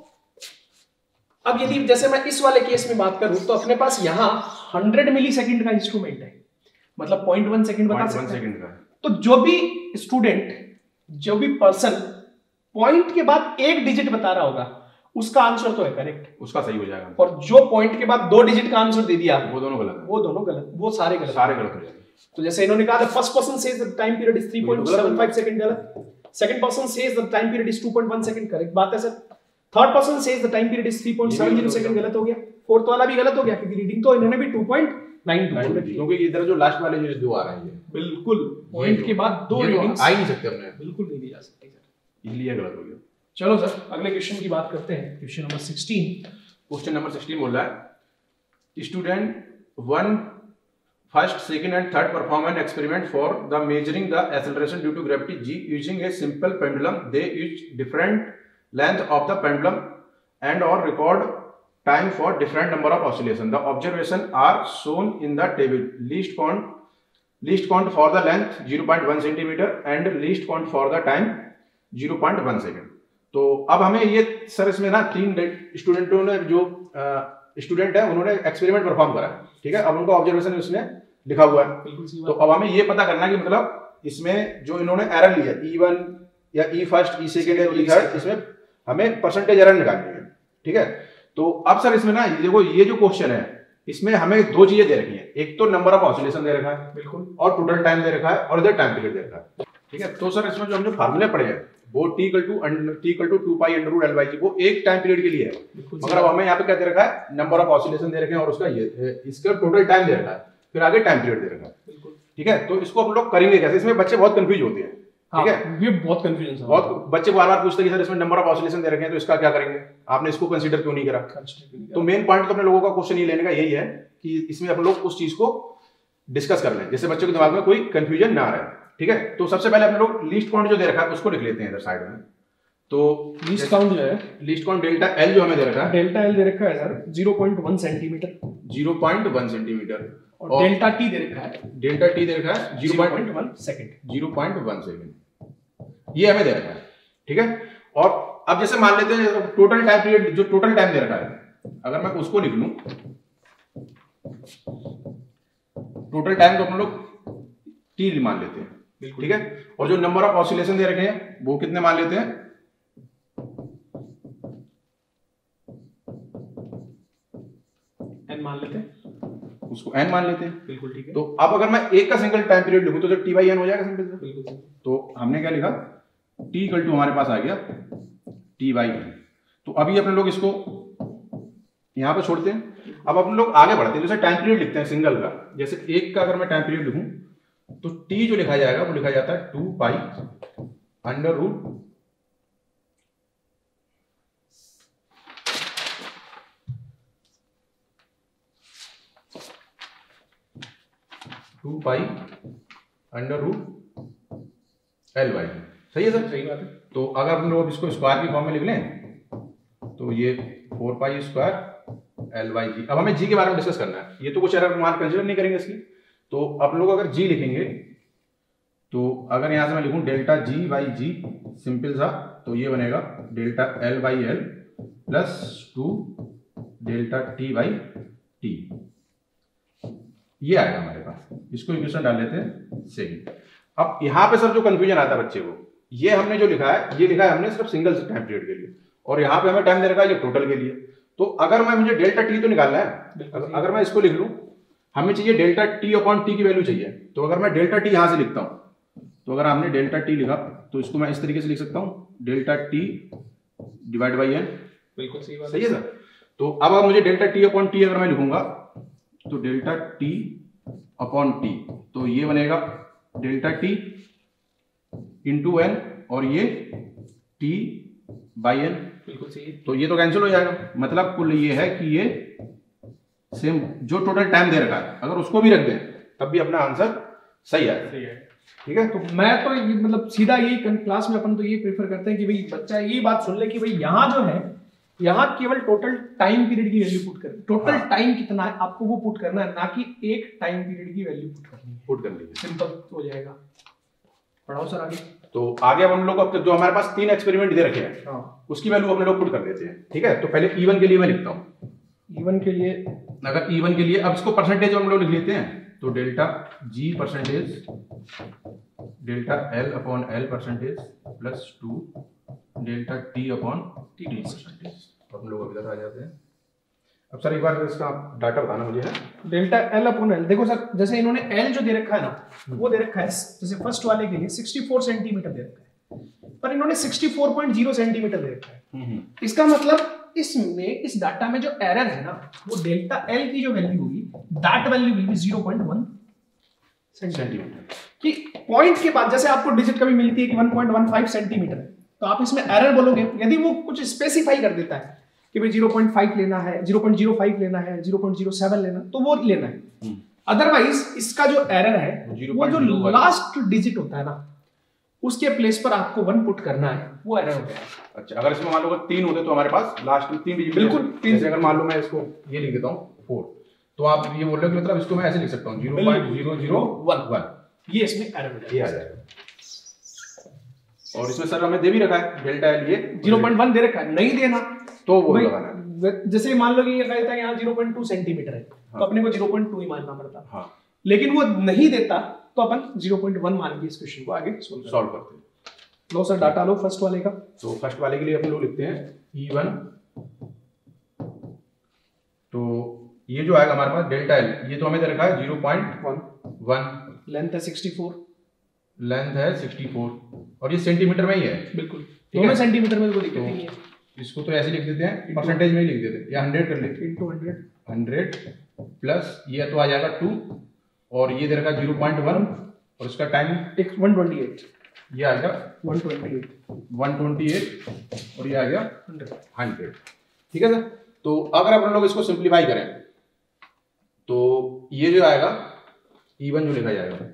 अब यदि जैसे मैं इस वाले केस में बात करूं तो अपने पास यहां 100 मिली सेकेंड का इंस्ट्रूमेंट है, मतलब 0.1 सेकेंड बता सकते हैं। तो जो भी स्टूडेंट, जो भी पर्सन पॉइंट के बाद एक डिजिट बता रहा होगा उसका आंसर तो है करेक्ट,
उसका सही हो जाएगा।
और जो पॉइंट के बाद 2 डिजिट का आंसर दे दिया
वो दोनों गलत,
वो सारे गलत हो जाएंगे। तो जैसे इन्होंने कहा first person says the time period is 3.75 second, गलत। Second person says the time period is 2.1 second, correct बात है sir. Third person says the time period is 3.70 second, गलत हो गया। फोर्थ वाला भी गलत हो गया क्योंकि रीडिंग तो इन्होंने भी 2.92
क्योंकि इधर जो लास्ट वाले जो 2 आ रहे हैं
बिल्कुल पॉइंट के बाद 2 रीडिंग्स
आ ही नहीं सकते, हमने बिल्कुल
नहीं दी जा सकती सर,
इसलिए गलत हो गया।
चलो सर अगले क्वेश्चन की बात करते हैं। Question number 16।
क्वेश्चन नंबर 16 बोल रहा है student 1 first, second and third perform an experiment for the measuring the acceleration due to gravity g using a simple pendulum. They use different length of the pendulum and or record time for different number of oscillation. The observation are shown in the table. Least count for the length 0.1 centimeter and least count for the time 0.1 second. तो अब हमें ये sir इसमें ना 3 स्टूडेंटों ने जो student है उन्होंने एक्सपेरिमेंट परफॉर्म करा, ठीक है। अब उनका ऑब्जर्वेशन उसमें लिखा हुआ है, तो अब हमें ये पता करना है कि मतलब इसमें जो इन्होंने एरर लिया E1 या E फर्स्ट, E सेकंड या E थर्ड, इसमें हमें परसेंटेज एरर निकालनी है, ठीक है। तो अब सर इसमें ना देखो ये जो क्वेश्चन है इसमें हमें 2 चीजें दे रखी है, एक तो नंबर ऑफ ऑसिलेशन दे रखा है बिल्कुल, और टोटल टाइम दे रखा है, और इधर टाइम पीरियड दे रखा है, ठीक है। तो सर इसमें जो हमने फार्मूले पढ़े हैं वो T = 2 pi under root LG, वो एक टाइम पीरियड के लिए है, मगर अब हमें यहाँ पे क्या दे रखा है, नंबर ऑफ ऑसिलेशन दे रखे हैं और उसका ये इसका टोटल टाइम दे रखा है, फिर आगे टाइम पीरियड दे रखा है, ठीक है। तो इसको हम लोग करेंगे कैसे, इसमें बच्चे बहुत कंफ्यूज होते हैं, ठीक है।
ये बहुत कंफ्यूजन है,
बहुत बच्चे बार बार पूछते हैं कि सर इसमें नंबर ऑफ ऑसिलेशन दे रखे हैं तो इसका क्या करेंगे, आपने इसको कंसीडर क्यों नहीं करा। तो मेन पॉइंट तो अपने लोगों का क्वेश्चन ये लेने का यही है कि इसमें अपन लोग उस चीज को डिस्कस कर लें जिससे बच्चों के दिमाग में कोई कंफ्यूजन ना रहे, ठीक है। तो सबसे पहले अपने लोग लीस्ट काउंट जो दे रखा है उसको लिख लेते हैं इधर साइड में। तो
लीस्ट काउंट जो है,
लीस्ट काउंट डेल्टा एल जो हमें दे रखा है,
डेल्टा एल दे रखा है सर 0.1 सेंटीमीटर,
0.1 सेंटीमीटर,
और डेल्टा टी दे रखा है,
डेल्टा टी दे रखा है
0.1 सेकंड,
0.1 सेकंड, ये हमें दे रखा है, ठीक है। और अब जैसे मान लेते हैं टोटल टाइम पीरियड, जो टोटल टाइम दे रखा है, अगर मैं उसको लिख लूं, टोटल टाइम तो अपन लोग टी मान लेते हैं, ठीक है। और जो नंबर ऑफ ऑसिलेशन दे रखे हैं वो कितने मान लेते हैं,
n मान लेते हैं,
उसको n मान लेते हैं,
बिल्कुल ठीक है।
तो अब अगर मैं एक का सिंगल टाइम पीरियड लिखूं तो t/n हो जाएगा सिंपल से,
बिल्कुल।
तो हमने क्या लिखा, t = हमारे पास आ गया t/n। तो अभी अपने लोग इसको यहां पे छोड़ते हैं। अब अपन लोग आगे बढ़ते हैं, जैसे टाइम पीरियड लिखते हैं सिंगल का, जैसे एक का अगर मैं टाइम पीरियड लिखूं तो t जो लिखा जाएगा वो लिखा जाता है 2 pi under root 2 pi under root LY। सही है सर,
सही बात है।
तो अगर हम लोग इसको स्क्वायर की फॉर्म में लिख लें तो ये 4 पाई स्क्वायर LYG। अब हमें जी के बारे में डिस्कस करना है, ये तो कुछ एरर मान कंसीडर नहीं करेंगे इसकी। तो आप लोग अगर जी लिखेंगे तो अगर यहां से मैं लिखूं डेल्टा G/G सिंपल सा, तो ये बनेगा delta L/L plus 2 delta T/T, ये आएगा हमारे पास। इसको इक्वेशन डाल लेते हैं सेकंड। अब यहां पे सर जो कंफ्यूजन आता है बच्चे को, ये हमने जो लिखा है ये लिखा है हमने सिर्फ सिंगल टाइम पीरियड के लिए, और यहाँ पे हमें टाइम दे रखा है ये टोटल के लिए। तो अगर मैं मुझे डेल्टा टी तो निकालना है, अगर मैं इसको लिख लूं, हमें चाहिए डेल्टा T/T की वैल्यू चाहिए। तो अगर मैं डेल्टा टी यहां से लिखता हूं, तो अगर हमने डेल्टा टी लिखा तो इसको मैं इस तरीके से लिख सकता हूं डेल्टा T/N।
बिल्कुल सही बात,
सही है सर। तो अब मुझे डेल्टा टी अपॉन टी अगर मैं लिखूंगा तो डेल्टा टी अपॉन टी, तो ये बनेगा डेल्टा टी इंटू एन और ये टी बाई एन।
बिल्कुल सही।
तो ये तो कैंसिल हो जाएगा, मतलब कुल ये है कि ये सेम जो टोटल टाइम दे रखा है अगर उसको भी रख दें तब भी अपना आंसर सही है। ठीक है,
तो मैं तो ये मतलब सीधा यही क्लास में अपन तो ये प्रेफर करते हैं कि भाई बच्चा ये बात सुन ले कि भाई यहाँ जो है यहाँ केवल टोटल टाइम पीरियड की वैल्यू पुट करनी, टोटल टाइम कितना है आपको वो पुट करना है, ना कि एक टाइम पीरियड की वैल्यू पुट करनी है। सिंपल हो जाएगा। पढ़ाओ सर आगे।
तो आगे अब हम लोग अब जो हमारे पास 3 एक्सपेरिमेंट दे रखे हैं उसकी वैल्यू अपने लोग पुट कर देते हैं। ठीक है, तो पहले E1 के लिए मैं लिखता हूँ।
E1 के लिए
अगर E1 के लिए अब इसको परसेंटेज हम लोग लिख लेते हैं, तो delta G percentage delta L upon L percentage plus 2 delta T upon T percentage. हम लोग इधर आ जाते हैं। अब सर एक बार इसका डाटा बताना मुझे है।
डेल्टा L अपॉन L, देखो सर जैसे इन्होंने L जो दे रखा है ना वो दे रखा है, जैसे फर्स्ट वाले के लिए 64 सेंटीमीटर दे रखा है, पर इन्होंने 64.0 सेंटीमीटर दे रखा है। इसका मतलब इसमें इस डाटा में जो एरर है ना वो डेल्टा L की जो वैल्यू होगी that value will be 0.1 centimetre कि पॉइंट के बाद जैसे आपको डिजिट कभी मिलती है कि 1.15 सेंटीमीटर है, तो आप इसमें एरर बोलोगे। यदि वो कुछ स्पेसिफाई कर देता है कि भाई 0.5 लेना है, 0.05 लेना है, 0.07 लेना, तो वो लेना है। अदरवाइज इसका जो एरर है वो जो लास्ट डिजिट होता है ना उसके प्लेस पर आपको 1 पुट करना है, वो एरर हो गया।
अच्छा, अगर इसमें मान लो 3 होते तो हमारे पास लास्ट में 3 डिजिट।
बिल्कुल,
जैसे अगर मान लो मैं इसको ये लिख देता हूँ 4, तो आप ये बोल रहे हो मतलब इसको मैं ऐसे लिख सकता हूँ 0.0011,
ये इसमें एरर हो
जाएगा। और इसमें सर हमें दे भी रखा है डेल्टा L ये
0.1 दे रखा है, नहीं देना
तो वो लगाना है।
जैसे मान लो कि ये कहता है यहाँ 0.2 सेंटीमीटर है, तो अपने को 0.2 ही मानना पड़ता।
हाँ,
लेकिन वो नहीं देता तो अपन 0.1 मान के इस क्वेश्चन को आगे सॉल्व करते हैं। लो सर डाटा लो फर्स्ट वाले का।
तो फर्स्ट वाले के लिए अपन लोग लिखते हैं E1, तो ये जो आएगा हमारे पास डेल्टा L, ये तो हमें दे रखा है 0.1,
लेंथ है 64,
लेंथ है 64 और ये सेंटीमीटर में ही है।
बिल्कुल, दोनों सेंटीमीटर में कोई दिक्कत नहीं है।
इसको तो ऐसे लिख देते हैं, परसेंटेज में ही लिख देते हैं, या 100 कर लेते हैं,
100
प्लस ये तो आ जाएगा 2 और ये दे रखा 0.1 और इसका टाइम
128,
ये आ गया
128
और ये आ गया 100। ठीक है सर, तो अगर अपन लोग इसको सिंप्लीफाई करें तो ये जो आएगा E1 जो लिखा जाएगा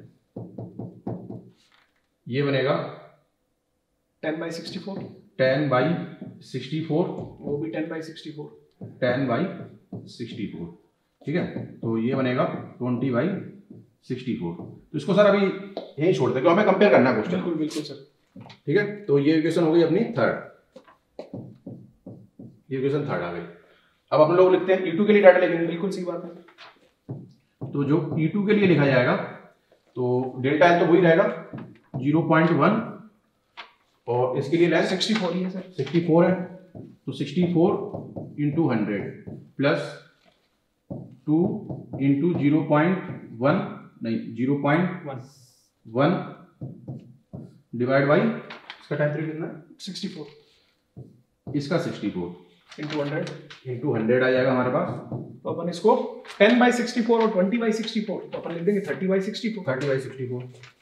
ये बनेगा
10/64,
10/64,
वो भी 10/64,
10/64। ठीक है, तो ये बनेगा 20/64। तो इसको सर अभी यही छोड़ दे, हमें कंपेयर करना है क्वेश्चन।
बिल्कुल बिल्कुल सर।
ठीक है, तो ये इक्वेशन हो गई अपनी थर्ड, ये इक्वेशन थर्ड आ गई। अब अपन लोग लिखते हैं E2 के लिए डाटा लेंगे।
बिल्कुल सही बात है।
तो जो E2 के लिए लिखा जाएगा तो डेल्टा L तो वही रहेगा 0.1 और इसके लिए लेंथ
64 ही है सर,
64 है, तो 64 इंटू 100 प्लस 2 इंटू 0.1 नहीं 0.1 डिवाइड बाई इसका टाइम पीरियड कितना है
64,
इसका 64
इंटू
100 आ जाएगा हमारे पास।
तो अपन इसको 10/64 और 20/64 तो अपन लिख देंगे 30/64,
30/64।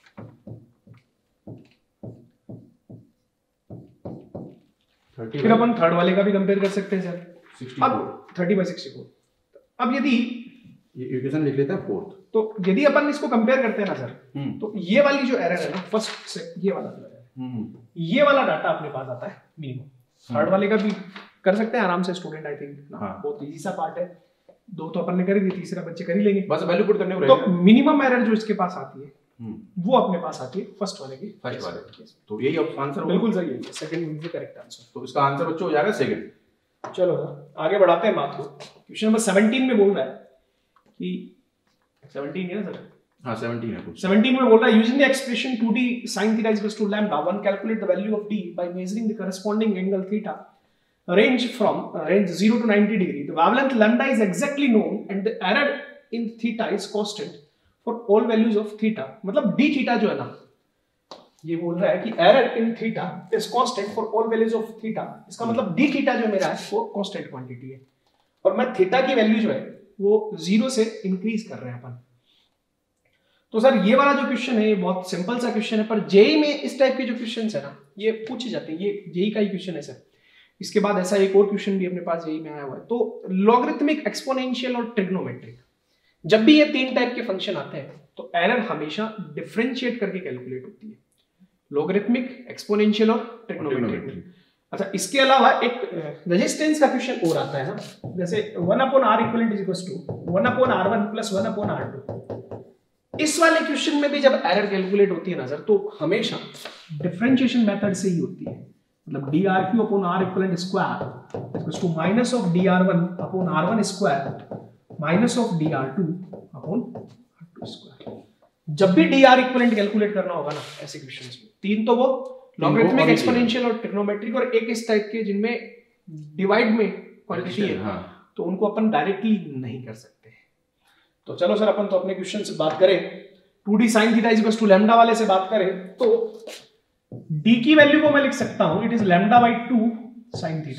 फिर अपन थर्ड वाले का भी कंपेयर कर सकते हैं सर।
64
अब 30/64। अब यदि
ये इक्वेशन लिख लेते हैं फोर्थ,
तो यदि अपन इसको कंपेयर करते हैं ना सर, तो ये वाली जो एरर है ना फर्स्ट से ये वाला जो एरर, ये वाला डाटा अपने पास आता है मिनिमम। थर्ड वाले का भी कर सकते हैं आराम से स्टूडेंट, आई थिंक बहुत इजी सा पार्ट है। 2 तो अपन ने कर दी, तीसरा बच्चे कर ही लेंगे,
बस वैल्यू पुट करने को।
तो मिनिमम एरर जो इसके पास आती है वो अपने पास आती है फर्स्ट वाले की।
तो यही आंसर
बिल्कुल सही है, second is the correct answer.
तो इसका आंसर बच्चों हो जाएगा सेकंड।
चलो सर आगे बढ़ाते हैं बात को। क्वेश्चन नंबर 17 में बोल रहा है कि 17 है सर,
हाँ 17 है कुछ।
17 में बोल रहा है using the expression 2d sin theta is equal to lambda, one calculate the value of d by measuring the corresponding angle theta range from range 0 to 90 degree. The wavelength lambda is exactly known and the error in theta is constant for all values of theta. मतलब d theta जो है ना, ये बोल रहा है कि error in theta is constant for all values of theta. इसका मतलब d theta जो मेरा है वो constant quantity है। और मैं थीटा की वैल्यू जो है वो 0 से इंक्रीज कर रहे हैं अपन। तो सर ये वाला जो क्वेश्चन है ये बहुत सिंपल सा क्वेश्चन है, पर जेई में इस टाइप के जो क्वेश्चन है ना ये पूछे जाते हैं, ये जेई का ही क्वेश्चन है सर। इसके बाद ऐसा एक और क्वेश्चन भी अपने पास जेई में आया हुआ है। तो लॉगरिथमिक, एक्सपोनेंशियल और ट्रिग्नोमेट्रिक, जब भी ये 3 टाइप के फंक्शन आते हैं तो एरर हमेशा डिफरेंशिएट करके कैलकुलेट होती है, लॉगरिथमिक, एक्सपोनेंशियल और ट्रिग्नोमेट्रिक। अच्छा, इसके अलावा एक रेजिस्टेंस का क्वेश्चन और आता है ना, जैसे 1/r=1/r1 + 1/r2। इस वाले क्वेश्चन में भी जब एरर कैलकुलेट होती है ना सर, तो हमेशा डिफरेंशिएशन मेथड से ही होती है, मतलब dr3/r equivalent square equals to minus of dr1/r1 square minus of dr2/r2 square। जब भी dr इक्विवेलेंट कैलकुलेट करना होगा ना ऐसे क्वेश्चंस में, 3 तो वो लॉगरिथमिक, एक्सपोनेंशियल और ट्रिग्नोमेट्रिक, और एक इस टाइप के जिनमें डिवाइड में क्वांटिटी है, हाँ। तो उनको अपन डायरेक्टली नहीं कर सकते। तो चलो सर अपन तो अपने क्वेश्चन से बात करें, 2d sin θ equals to lambda वाले से बात करें तो d की वैल्यू को मैं लिख सकता हूं, इट इज λ/2 sin θ।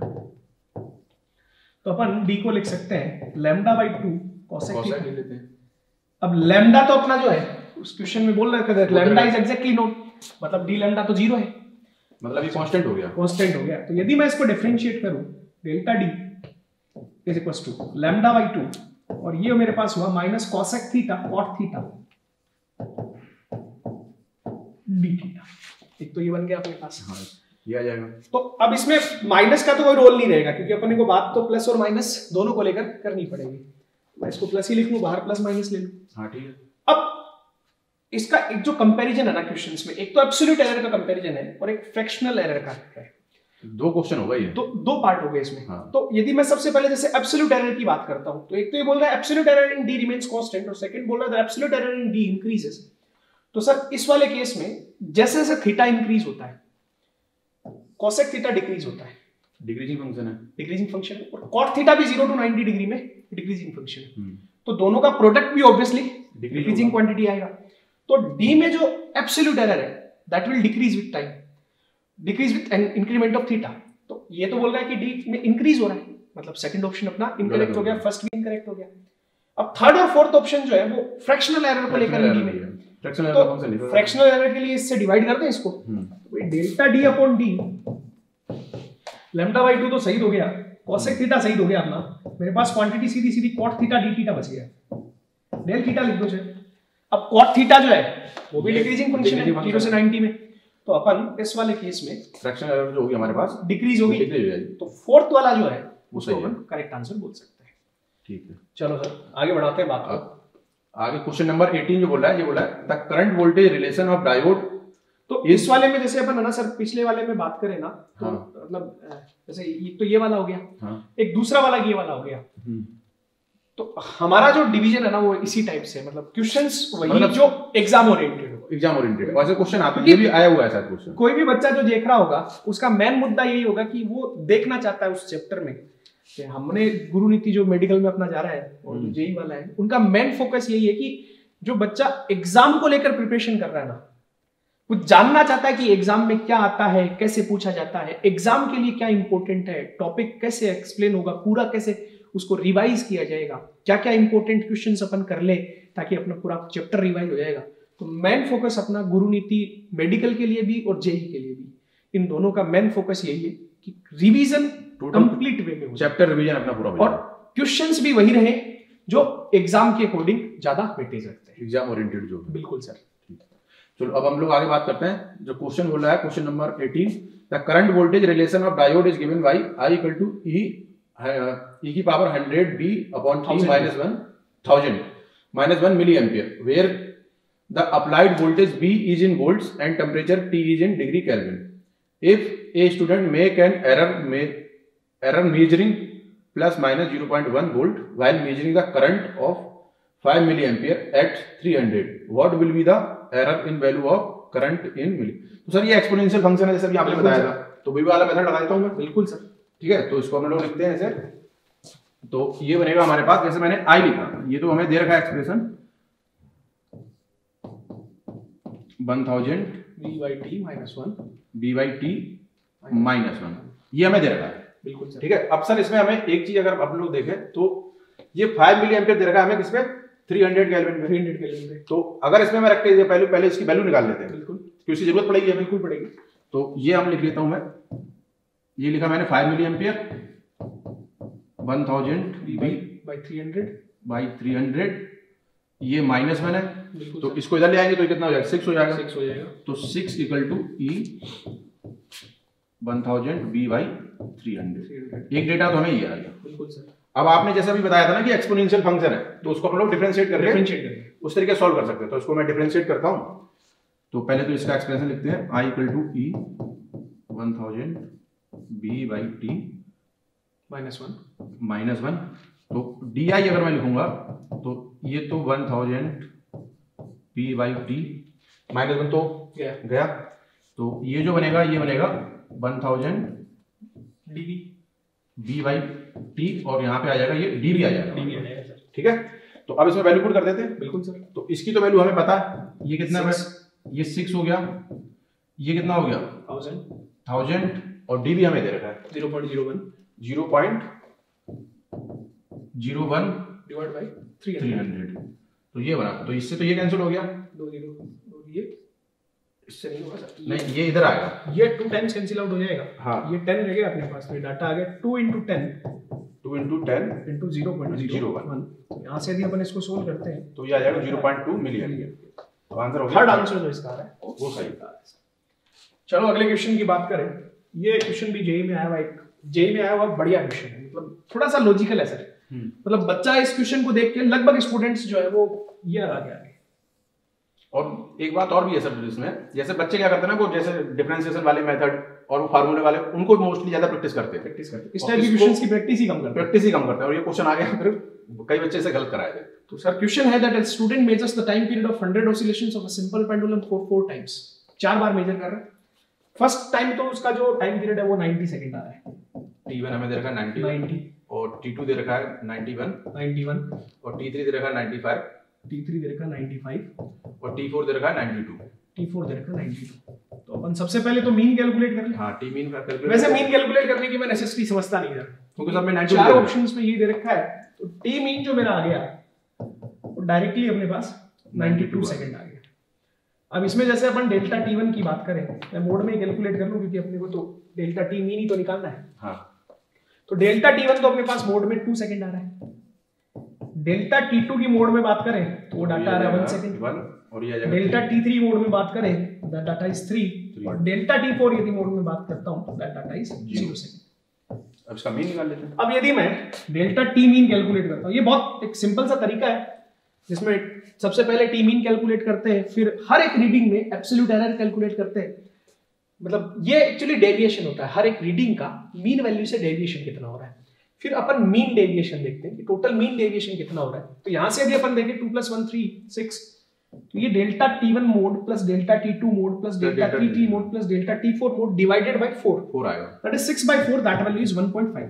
तो अपन d को लिख सकते हैं λ/2 cosec θ ले लेते हैं। अब लैम्डा तो अपना जो है उस क्वेश्चन में बोल रहा है लैम्डा इज एग्जैक्टली नोन, मतलब d लैम्डा तो 0 है,
मतलब ये कांस्टेंट हो गया,
कांस्टेंट हो गया। तो यदि मैं इसको डिफरेंशिएट करूं, delta d is equals to λ/2 और ये मेरे पास हुआ माइनस cosec θ cot θ dθ। एक तो ये बन गया अपने पास,
हाँ, ये आ जाएगा।
तो अब इसमें माइनस का तो कोई रोल नहीं रहेगा, क्योंकि अपने को बात तो प्लस और माइनस दोनों को लेकर करनी पड़ेगी। मैं इसको प्लस ही लिख लूं, बाहर प्लस माइनस ले लूं,
हाँ ठीक है।
अब इसका एक जो कंपैरिजन है ना क्वेश्चंस में, एक तो एब्सोल्यूट एरर का कंपैरिजन है और एक फ्रैक्शनल एरर का है।
2 क्वेश्चन हो गए,
दो पार्ट हो गए इसमें। हाँ। तो यदि मैं सबसे पहले जैसे एब्सोल्यूट एरर की बात करता हूं, तो एक तो ये बोल रहा है absolute error in d remains constant, और सेकंड बोल रहा है absolute error in d increases. तो सर इस वाले केस में जैसे जैसे थीटा इंक्रीज होता है cosec थीटा डिक्रीज होता है,
डिक्रीजिंग फंक्शन है,
डिक्रीजिंग फंक्शन है, और cot थीटा भी 0 to 90 डिग्री में डिक्रीजिंग फंक्शन है। तो दोनों का प्रोडक्ट भी ऑब्वियसली डिक्रीजिंग क्वांटिटी आएगा। तो d में जो एब्सोल्यूट एरर है that will decrease with time, decrease with an increment of theta. तो ये तो बोल रहा है कि d में इंक्रीज हो रहा है, मतलब सेकंड ऑप्शन अपना इनकरेक्ट हो गया, फर्स्ट भी इनकरेक्ट हो गया। अब थर्ड और फोर्थ ऑप्शन जो है वो फ्रैक्शनल एरर को लेकर d में, तो फ्रैक्शनल एरर के लिए इससे डिवाइड करते हैं इसको, तो डेल्टा d अपॉन d λ/2 तो सही हो गया, cosec थीटा सही हो गया अपना, मेरे पास क्वांटिटी सीधी सीधी cot थीटा d थीटा बच गया, डेल थीटा लिख दो सर। अब cot थीटा जो है वो भी डिक्रीजिंग फंक्शन है 0 से 90 में, तो अपन इस वाले केस में
फ्रैक्शनल एरर जो होगी हमारे पास
डिक्रीज होगी, तो फोर्थ वाला जो है उसको अपन करेक्ट आंसर बोल सकते हैं।
ठीक है,
चलो सर आगे बढ़ाते हैं बात को।
आगे क्वेश्चन नंबर 18 जो बोल रहा है, ये बोला है the current voltage relation of diode.
तो इस वाले में जैसे अपन है ना सर पिछले वाले में बात करें ना, तो मतलब जैसे तो ये वाला हो गया, एक दूसरा वाला ये वाला हो गया, तो हमारा जो डिवीजन है ना वो इसी टाइप से, मतलब क्वेश्चंस वही जो एग्जाम ओरिएंटेड हो,
एग्जाम ओरिएंटेड वैसे क्वेश्चन आते हैं, ये भी आया हुआ है सर क्वेश्चन।
कोई भी बच्चा जो देख रहा होगा उसका मेन मुद्दा यही होगा कि वो देखना चाहता है उस चैप्टर में कि हमने गुरु नीति जो मेडिकल में अपना जा रहा है और जो जेई वाला है, उनका मेन फोकस यही है कि जो बच्चा एग्जाम को लेकर प्रिपरेशन कर रहा है ना, वो जानना चाहता है कि एग्जाम में क्या आता है, कैसे पूछा जाता है, एग्जाम के लिए क्या इंपॉर्टेंट है, टॉपिक कैसे एक्सप्लेन होगा, पूरा कैसे उसको रिवाइज किया जाएगा, क्या क्या इंपॉर्टेंट क्वेश्चंस अपन कर ले ताकि अपना पूरा चैप्टर रिवाइज हो जाएगा। तो मेन फोकस अपना गुरु नीति मेडिकल के लिए भी और जेई के लिए भी, इन दोनों का मेन फोकस यही है कि रिवीजन कंप्लीट वे में हो,
चैप्टर रिवीजन अपना पूरा,
और क्वेश्चंस भी वही रहे जो एग्जाम के अकॉर्डिंग ज्यादा वेटेज रखते हैं,
एग्जाम ओरिएंटेड जो।
बिल्कुल सर।
चलो अब हम लोग आगे बात करते हैं। जो क्वेश्चन बोल रहा है question number 18, the current voltage relation of diode is given by I = e की power 100b/t -1 milliampere, where the applied voltage B is in volts and temperature T is in degree Kelvin. If a student make an error measuring ±0.1 volt while measuring the current of 5 milliampere at 300, what will be the error in value of current in milli? तो sir ये exponential function है जैसे कि आपने बताया था, तो भी वाला मेथड लगा देता हूं मैं।
बिल्कुल सर,
ठीक है, तो इसको हम लोग लिखते हैं ऐसे, तो ये बनेगा हमारे पास, जैसे मैंने I लिखा, ये तो हमें दे रखा है एक्सप्रेशन 1000
b/t -1
b/t -1, ये हमें दे रखा है,
बिल्कुल सर।
ठीक है, अब सर इसमें हमें एक चीज अगर आप लोग देखें तो ये 5 मिली एम्पियर दे रखा है हमें किसमें 300 केल्विन में।
300 केल्विन में।
तो अगर इसमें मैं रख के पहले इसकी वैल्यू निकाल लेते हैं,
बिल्कुल,
क्योंकि इसकी जरूरत पड़ेगी,
बिल्कुल पड़ेगी।
तो ये हम लिख लेता हूं मैं, ये लिखा मैंने 5 मिली एम्पियर 1000 बाई 300, ये -1 है, तो इसको इधर ले आएंगे तो कितना हो जाएगा 6 हो जाएगा।
6 हो जाएगा।
तो 6 = E 1000 B/300। एक डेटा तो हमें ये आ गया।
बिल्कुल सर।
अब आपने जैसा भी बताया था ना कि एक्सपोनेंशियल फंक्शन है, तो उसको हम लोग डिफरेंशिएट करके उस तरीके सॉल्व कर सकते हैं। तो इसको मैं डिफरेंशिएट करता हूं। तो पहले तो इसका एक्सप्रेशन लिखते हैं, I = E 1000 B/T -1। तो di अगर मैं लिखूंगा तो ये तो 1000 P/T -1 तो गया। तो ये जो बनेगा ये बनेगा 1000 B/T और यहाँ पे आ जाएगा ये d भी आ जाएगा। ठीक है, तो अब इसमें वैल्यू पुट कर देते हैं।
बिल्कुल सर।
तो इसकी तो वैल्यू हमें पता है, ये कितना है, ये 6 हो गया, ये कितना हो गया 1000 और d भी हमें दे रखा है
0.01
डिवाइड बाय 300। तो ये बना, तो इससे तो ये कैंसिल हो गया,
2 0 और ये इससे नहीं होगा सर,
नहीं ये इधर आएगा,
ये 2 टाइम्स कैंसिल आउट हो जाएगा।
हाँ,
ये 10 रह गया अपने पास, तो डाटा आ गया 2 × 10 × 0.01। यहाँ से यदि अपन इसको सोल्व करते हैं
तो ये आ जाएगा 0.2 मिली एम्पियर। तो आंसर हो गया,
थर्ड आंसर जो इसका है वो सही है। चलो अगले क्वेश्चन की बात करें। ये क्वेश्चन भी जेईई में आया हुआ, एक जेईई में आया हुआ बढ़िया क्वेश्चन है, मतलब थोड़ा सा लॉजिकल है सर। मतलब बच्चा इस क्वेश्चन को देख के लगभग स्टूडेंट्स जो है वो ये आ गया है।
और एक बात और भी है सर इसमें, जैसे बच्चे क्या करते हैं ना, वो जैसे डिफरेंशिएशन वाले मेथड और फार्मूले वाले उनको मोस्टली ज्यादा प्रैक्टिस करते हैं।
इस टाइप की क्वेश्चंस की प्रैक्टिस ही कम करते हैं और
ये क्वेश्चन आ गया, फिर कई बच्चे से गलत कराए थे।
तो सर क्वेश्चन है that a student measures the time period of 100 oscillations of a simple pendulum for 4 times. 4 बार मेजर कर रहा है। फर्स्ट टाइम तो उसका जो टाइम पीरियड है वो 90 सेकंड आ रहा है।
T1 हमें दे रखा है 90 और T2 दे रखा है 91 और T3 दे रखा है 95,
T3 दे रखा है 95
और T4 दे रखा है 92।
T4 दे रखा है 92। तो अपन सबसे पहले तो मीन कैलकुलेट कर लें।
हाँ, टी मीन कैलकुलेट।
वैसे मीन कैलकुलेट करने की मैं नेसेसिटी समझता नहीं था,
क्योंकि सब में 92
4 ऑप्शंस में ये दे रखा है। तो टी मीन जो मेरा आ गया वो डायरेक्टली अपने पास 92 सेकंड आ गया। अब इसमें जैसे अपन डेल्टा T1 की बात करें, मैं मोड में ही कैलकुलेट कर लूं क्योंकि अपने को तो डेल्टा T मीन ही तो निकालना है।
हाँ,
तो डेल्टा T1 तो अपने पास मोड में 2 सेकंड आ रहा है। डेल्टा T2 की मोड में बात करें तो वो डाटा आ रहा है 1 सेकंड,
और ये आ जाएगा
डेल्टा T3 मोड में बात करें दैट डाटा इज 3 और डेल्टा T4 यदि मोड में बात करता हूं तो दैट डाटा इज 0 सेकंड।
अब इसका मीन निकाल लेते हैं।
अब यदि मैं डेल्टा T मीन कैलकुलेट करता हूं, ये बहुत एक सिंपल सा तरीका है जिसमें सबसे पहले T मीन कैलकुलेट करते हैं, फिर हर एक रीडिंग में एब्सोल्यूट एरर कैलकुलेट करते हैं। मतलब ये एक्चुअली डेविएशन होता है, हर एक रीडिंग का मीन वैल्यू से डेविएशन कितना हो रहा है। फिर अपन मीन डेविएशन देखते हैं कि टोटल मीन डेविएशन कितना हो रहा है। तो यहां से यदि अपन देखें 2 + 1 3 6, तो ये delta T1 mode plus delta T2 mode plus delta T3 mode plus delta T4 mode divided by 4
आएगा।
That is 6/4, that value is 1.5।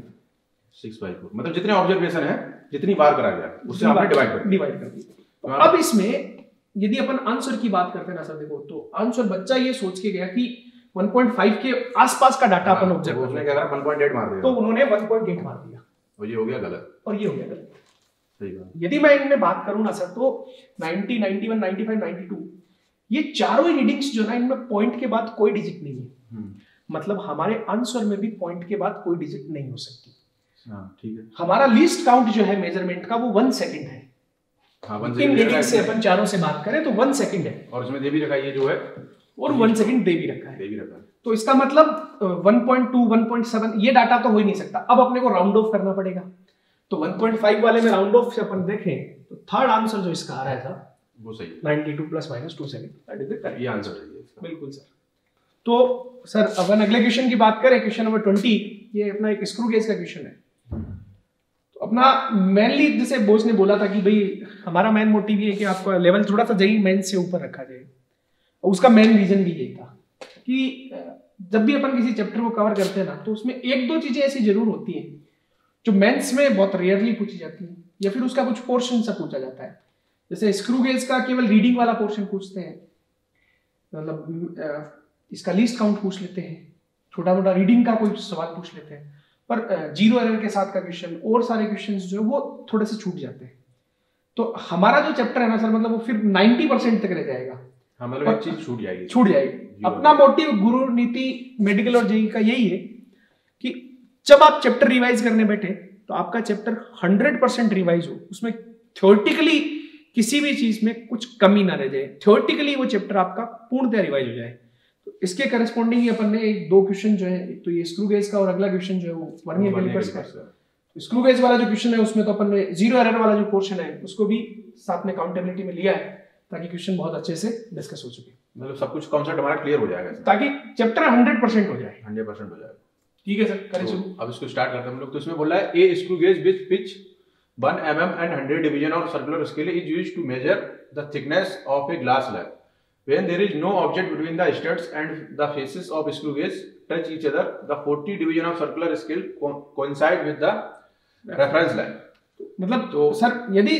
6/4 मतलब जितने ऑब्जर्वेशन है, जितनी बार करा गया उससे आपने डिवाइड कर दिया।
अब इसमें यदि अपन आंसर की बात करते हैं ना सर, देखो तो आंसर बच्चा ये सोच के गया कि 1.5 के आसपास का डाटा अपन ऑब्जर्व कर,
उसने क्या करा 1.8 मार दिया,
तो उन्होंने 1.8 मार दिया
और ये हो गया गलत। सही बात।
यदि मैं इनमें बात करूं ना सर तो 90 91 95 92 ये चारों ही रीडिंग्स जो ना, इनमें पॉइंट के बाद कोई डिजिट नहीं है। मतलब हमारे आंसर में भी पॉइंट के बाद कोई डिजिट नहीं हो सकती।
हाँ, ठीक है।
हमारा लीस्ट काउंट जो है मेजरमेंट का वो 1 सेकंड है।
हाँ, 1
सेकंड। इन रीडिंग से अपन चारों से बात करें तो 1 सेकंड है,
और इसमें दे भी रखा है ये जो है,
और 1 सेकंड दे भी रखा है।
तो
इसका मतलब 1.2 1.7 ये डाटा तो हो ही नहीं सकता। अब अपने को राउंड ऑफ करना पड़ेगा। तो 1.5 वाले में राउंड ऑफ से अपन देखें तो थर्ड आंसर जो इसका आ रहा है सर
वो सही है,
92 + -2 second, that is the correct.
ये आंसर सही है इसका।
बिल्कुल सर। तो सर अपन अगले क्वेश्चन की बात करें, क्वेश्चन नंबर 20, ये अपना एक स्क्रू गेज का क्वेश्चन है। तो अपना मेनली जैसे बोस ने बोला था कि भाई हमारा मेन मोटिव ये है कि आपका लेवल थोड़ा सा जेईई मेन से ऊपर रखा जाए। उसका मेन रीजन भी यही था कि जब भी अपन किसी चैप्टर को कवर करते हैं ना, तो उसमें 1-2 चीजें ऐसी जरूर होती हैं जो मेंस में बहुत रेयरली पूछी जाती है, या फिर उसका कुछ पोर्शन सा पूछा जाता है। जैसे स्क्रू गेज का केवल रीडिंग वाला पोर्शन पूछते हैं, मतलब इसका लीस्ट काउंट पूछ लेते हैं, छोटा मोटा रीडिंग का कोई सवाल पूछ लेते हैं। पर जीरो एरर के साथ का क्वेश्चन और सारे क्वेश्चंस जो है वो थोड़े से छूट जाते हैं। तो हमारा जो चैप्टर है ना सर, मतलब वो फिर 90% तक रह जाएगा।
हाँ, मतलब एक चीज छूट
जाएगी। अपना मोटिव गुरु नीति मेडिकल और जेईई का यही है कि जब आप चैप्टर रिवाइज करने बैठे तो आपका चैप्टर 100% रिवाइज हो, उसमें थ्योरेटिकली किसी भी चीज में कुछ कमी ना रह जाए, थ्योरेटिकली वो चैप्टर आपका पूर्णतः रिवाइज हो जाए। तो इसके करस्पॉन्डिंग ही अपन ने एक दो क्वेश्चन जो है, एक तो ये स्क्रू गेज का और अगला क्वेश्चन जो है वो वर्नियर कैलिपर्स का। स्क्रू गेज वाला जो क्वेश्चन है उसमें तो अपन ने जीरो एरर वाला जो पोर्शन है उसको भी साथ में काउंटेबिलिटी में लिया है ताकि क्वेश्चन बहुत अच्छे से डिस्कस हो सके,
मतलब सब कुछ कॉन्सेप्ट हमारा क्लियर हो जाएगा,
ताकि चैप्टर 100% हो जाए।
100% हो जाएगा।
ठीक है सर, करें शुरू।
अब इसको स्टार्ट करते हैं हम लोग। तो इसमें बोला है a screw gauge with pitch 1 mm and 100 division of circular scale is used to measure the thickness of a glass slab. When there is no object between the studs and the faces of screw gauge touch each other, the 40 division of circular scale coincide with the reference line.
मतलब तो sir यदि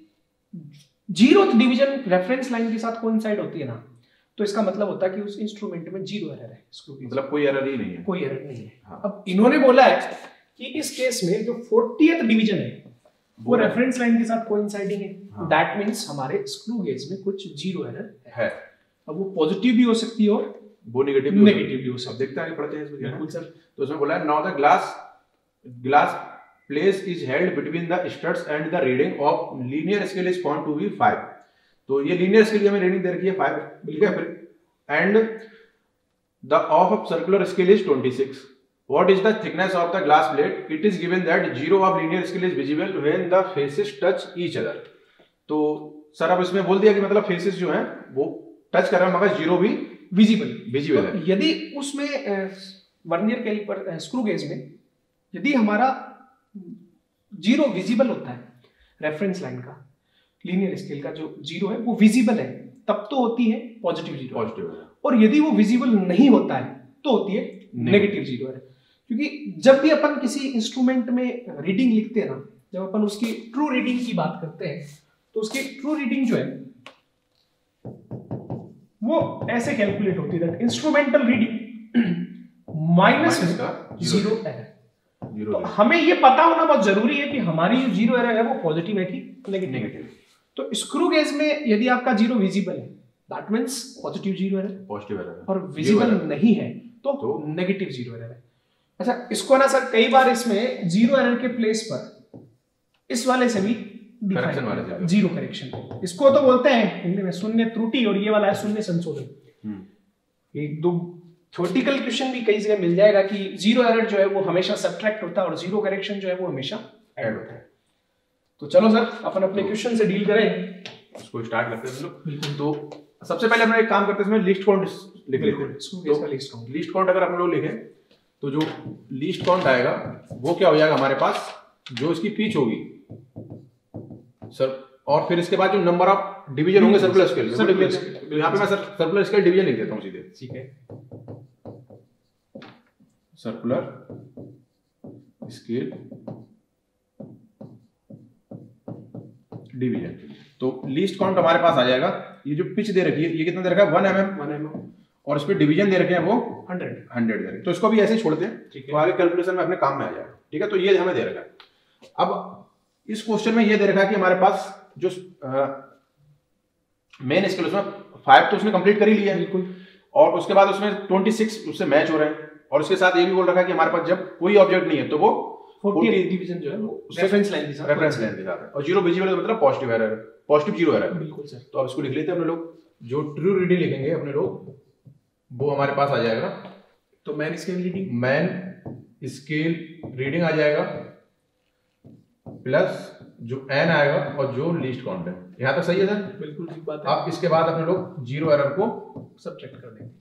0th division reference line के साथ coincide होती है ना, तो इसका मतलब होता है कि उस इंस्ट्रूमेंट में जीरो एरर है, स्क्रू गेज
मतलब कोई एरर ही नहीं है,
कोई एरर नहीं है। हाँ। अब इन्होंने बोला है कि इस केस में जो 40th डिवीजन है वो रेफरेंस लाइन के साथ कोइंसाइडिंग है। दैट मींस हमारे स्क्रू गेज में कुछ जीरो एरर है। अब वो पॉजिटिव भी हो सकती है और
वो नेगेटिव
भी हो सकती है।
अब देखते हैं पढ़ते हैं इसमें।
बिल्कुल सर।
तो इसमें बोला है now the glass place is held between the studs and the reading of linear scale is found to be 5। तो ये लीनियर स्केल की हमें रीडिंग दे रखी है 5, ठीक है। And the of circular scale is 26। What is the thickness of the glass plate? It is given that 0 of linear scale is visible when the faces touch each other. तो sir अब इसमें बोल दिया कि मतलब फेसेस जो हैं वो टच कर रहे हैं मगर 0 भी विजिबल है।
यदि उसमें वर्नियर कैलिपर स्क्रू गेज में यदि हमारा 0 विजिबल होता है रेफरेंस लाइन का, लीनियर स्केल का जो 0 है वो विजिबल है, तब तो होती है पॉजिटिव 0। और यदि वो विजिबल नहीं होता है तो होती है नेगेटिव 0 है। क्योंकि जब भी अपन किसी इंस्ट्रूमेंट में रीडिंग लिखते हैं ना, जब अपन उसकी ट्रू रीडिंग की बात करते हैं तो उसकी ट्रू रीडिंग जो है वो ऐसे कैलकुलेट होती है, इंस्ट्रूमेंटल रीडिंग माइनस 0 एरर। तो हमें ये पता होना बहुत जरूरी है कि हमारी जो 0 एरर है वो पॉजिटिव है कि नेगेटिव। तो स्क्रू गेज में यदि आपका 0 विजिबल है दैट मींस पॉजिटिव 0 एरर, और विजिबल नहीं है तो नेगेटिव 0 एरर है। अच्छा, इसको ना सर कई बार इसमें 0 एरर के प्लेस पर इस वाले से भी जीरो करेक्शन, इसको तो बोलते हैं हिंदी में शून्य त्रुटि, और ये वाला है शून्य संशोधन। एक दो थ्योरेटिकल क्वेश्चन भी कई जगह मिल जाएगा कि 0 एरर जो है वो हमेशा सब्ट्रैक्ट होता है और 0 करेक्शन जो है वो हमेशा ऐड होता है। तो चलो सर अपन अपने क्वेश्चन से डील करें,
उसको स्टार्ट करते हैं हम लोग। तो सबसे पहले हम एक काम करते हैं, इसमें लिस्ट काउंट लिख लेते हैं। लिस्ट काउंट अगर हम लोग लिखें तो जो लीस्ट काउंट आएगा वो क्या हो जाएगा हमारे पास, जो इसकी पिच होगी सर, और फिर इसके बाद जो नंबर ऑफ डिवीजन होंगे सर्कुलर स्केल। तो यहाँ पे मैं सर सर्कुलर स्केल डिवीजन लिख देता हूँ सीधे,
ठीक है।
Circular scale division. तो लीस्ट काउंट हमारे पास आ जाएगा, ये जो पिच दे रखी है ये कितना दे रखा है 1 mm, और इस पे डिवीजन दे रखे हैं वो 100 दे रखे, तो इसको भी ऐसे ही छोड़ते हैं तो आगे कैलकुलेशन में अपने काम में आ जाएगा, ठीक है। तो ये हमें दे रखा है। अब इस क्वेश्चन में ये दे रखा है कि हमारे पास जो मेन स्केल उसमें 5 तो उसने कंप्लीट कर ही लिया है बिल्कुल, और उसके बाद उसमें 26 उससे मैच हो रहे हैं, और उसके साथ ये भी बोल रखा है कि हमारे पास जब कोई ऑब्जेक्ट नहीं है तो वो
40 डिवीजन जो है वो रेफरेंस लाइन के साथ
और 0 विजिबल मतलब पॉजिटिव एरर, पॉजिटिव 0 एरर
बिल्कुल सर।
तो अब इसको लिख लेते हैं अपने लोग, जो ट्रू रीडिंग लिखेंगे अपने लोग वो हमारे पास आ जाएगा।
तो मैन
स्केल रीडिंग आ जाएगा प्लस जो n आएगा और जो लीस्ट काउंट है। यहाँ तक सही है सर?
बिल्कुल ठीक बात है।
अब इसके बाद अपने लोग 0 एरर को
सब्ट्रैक्ट कर देंगे,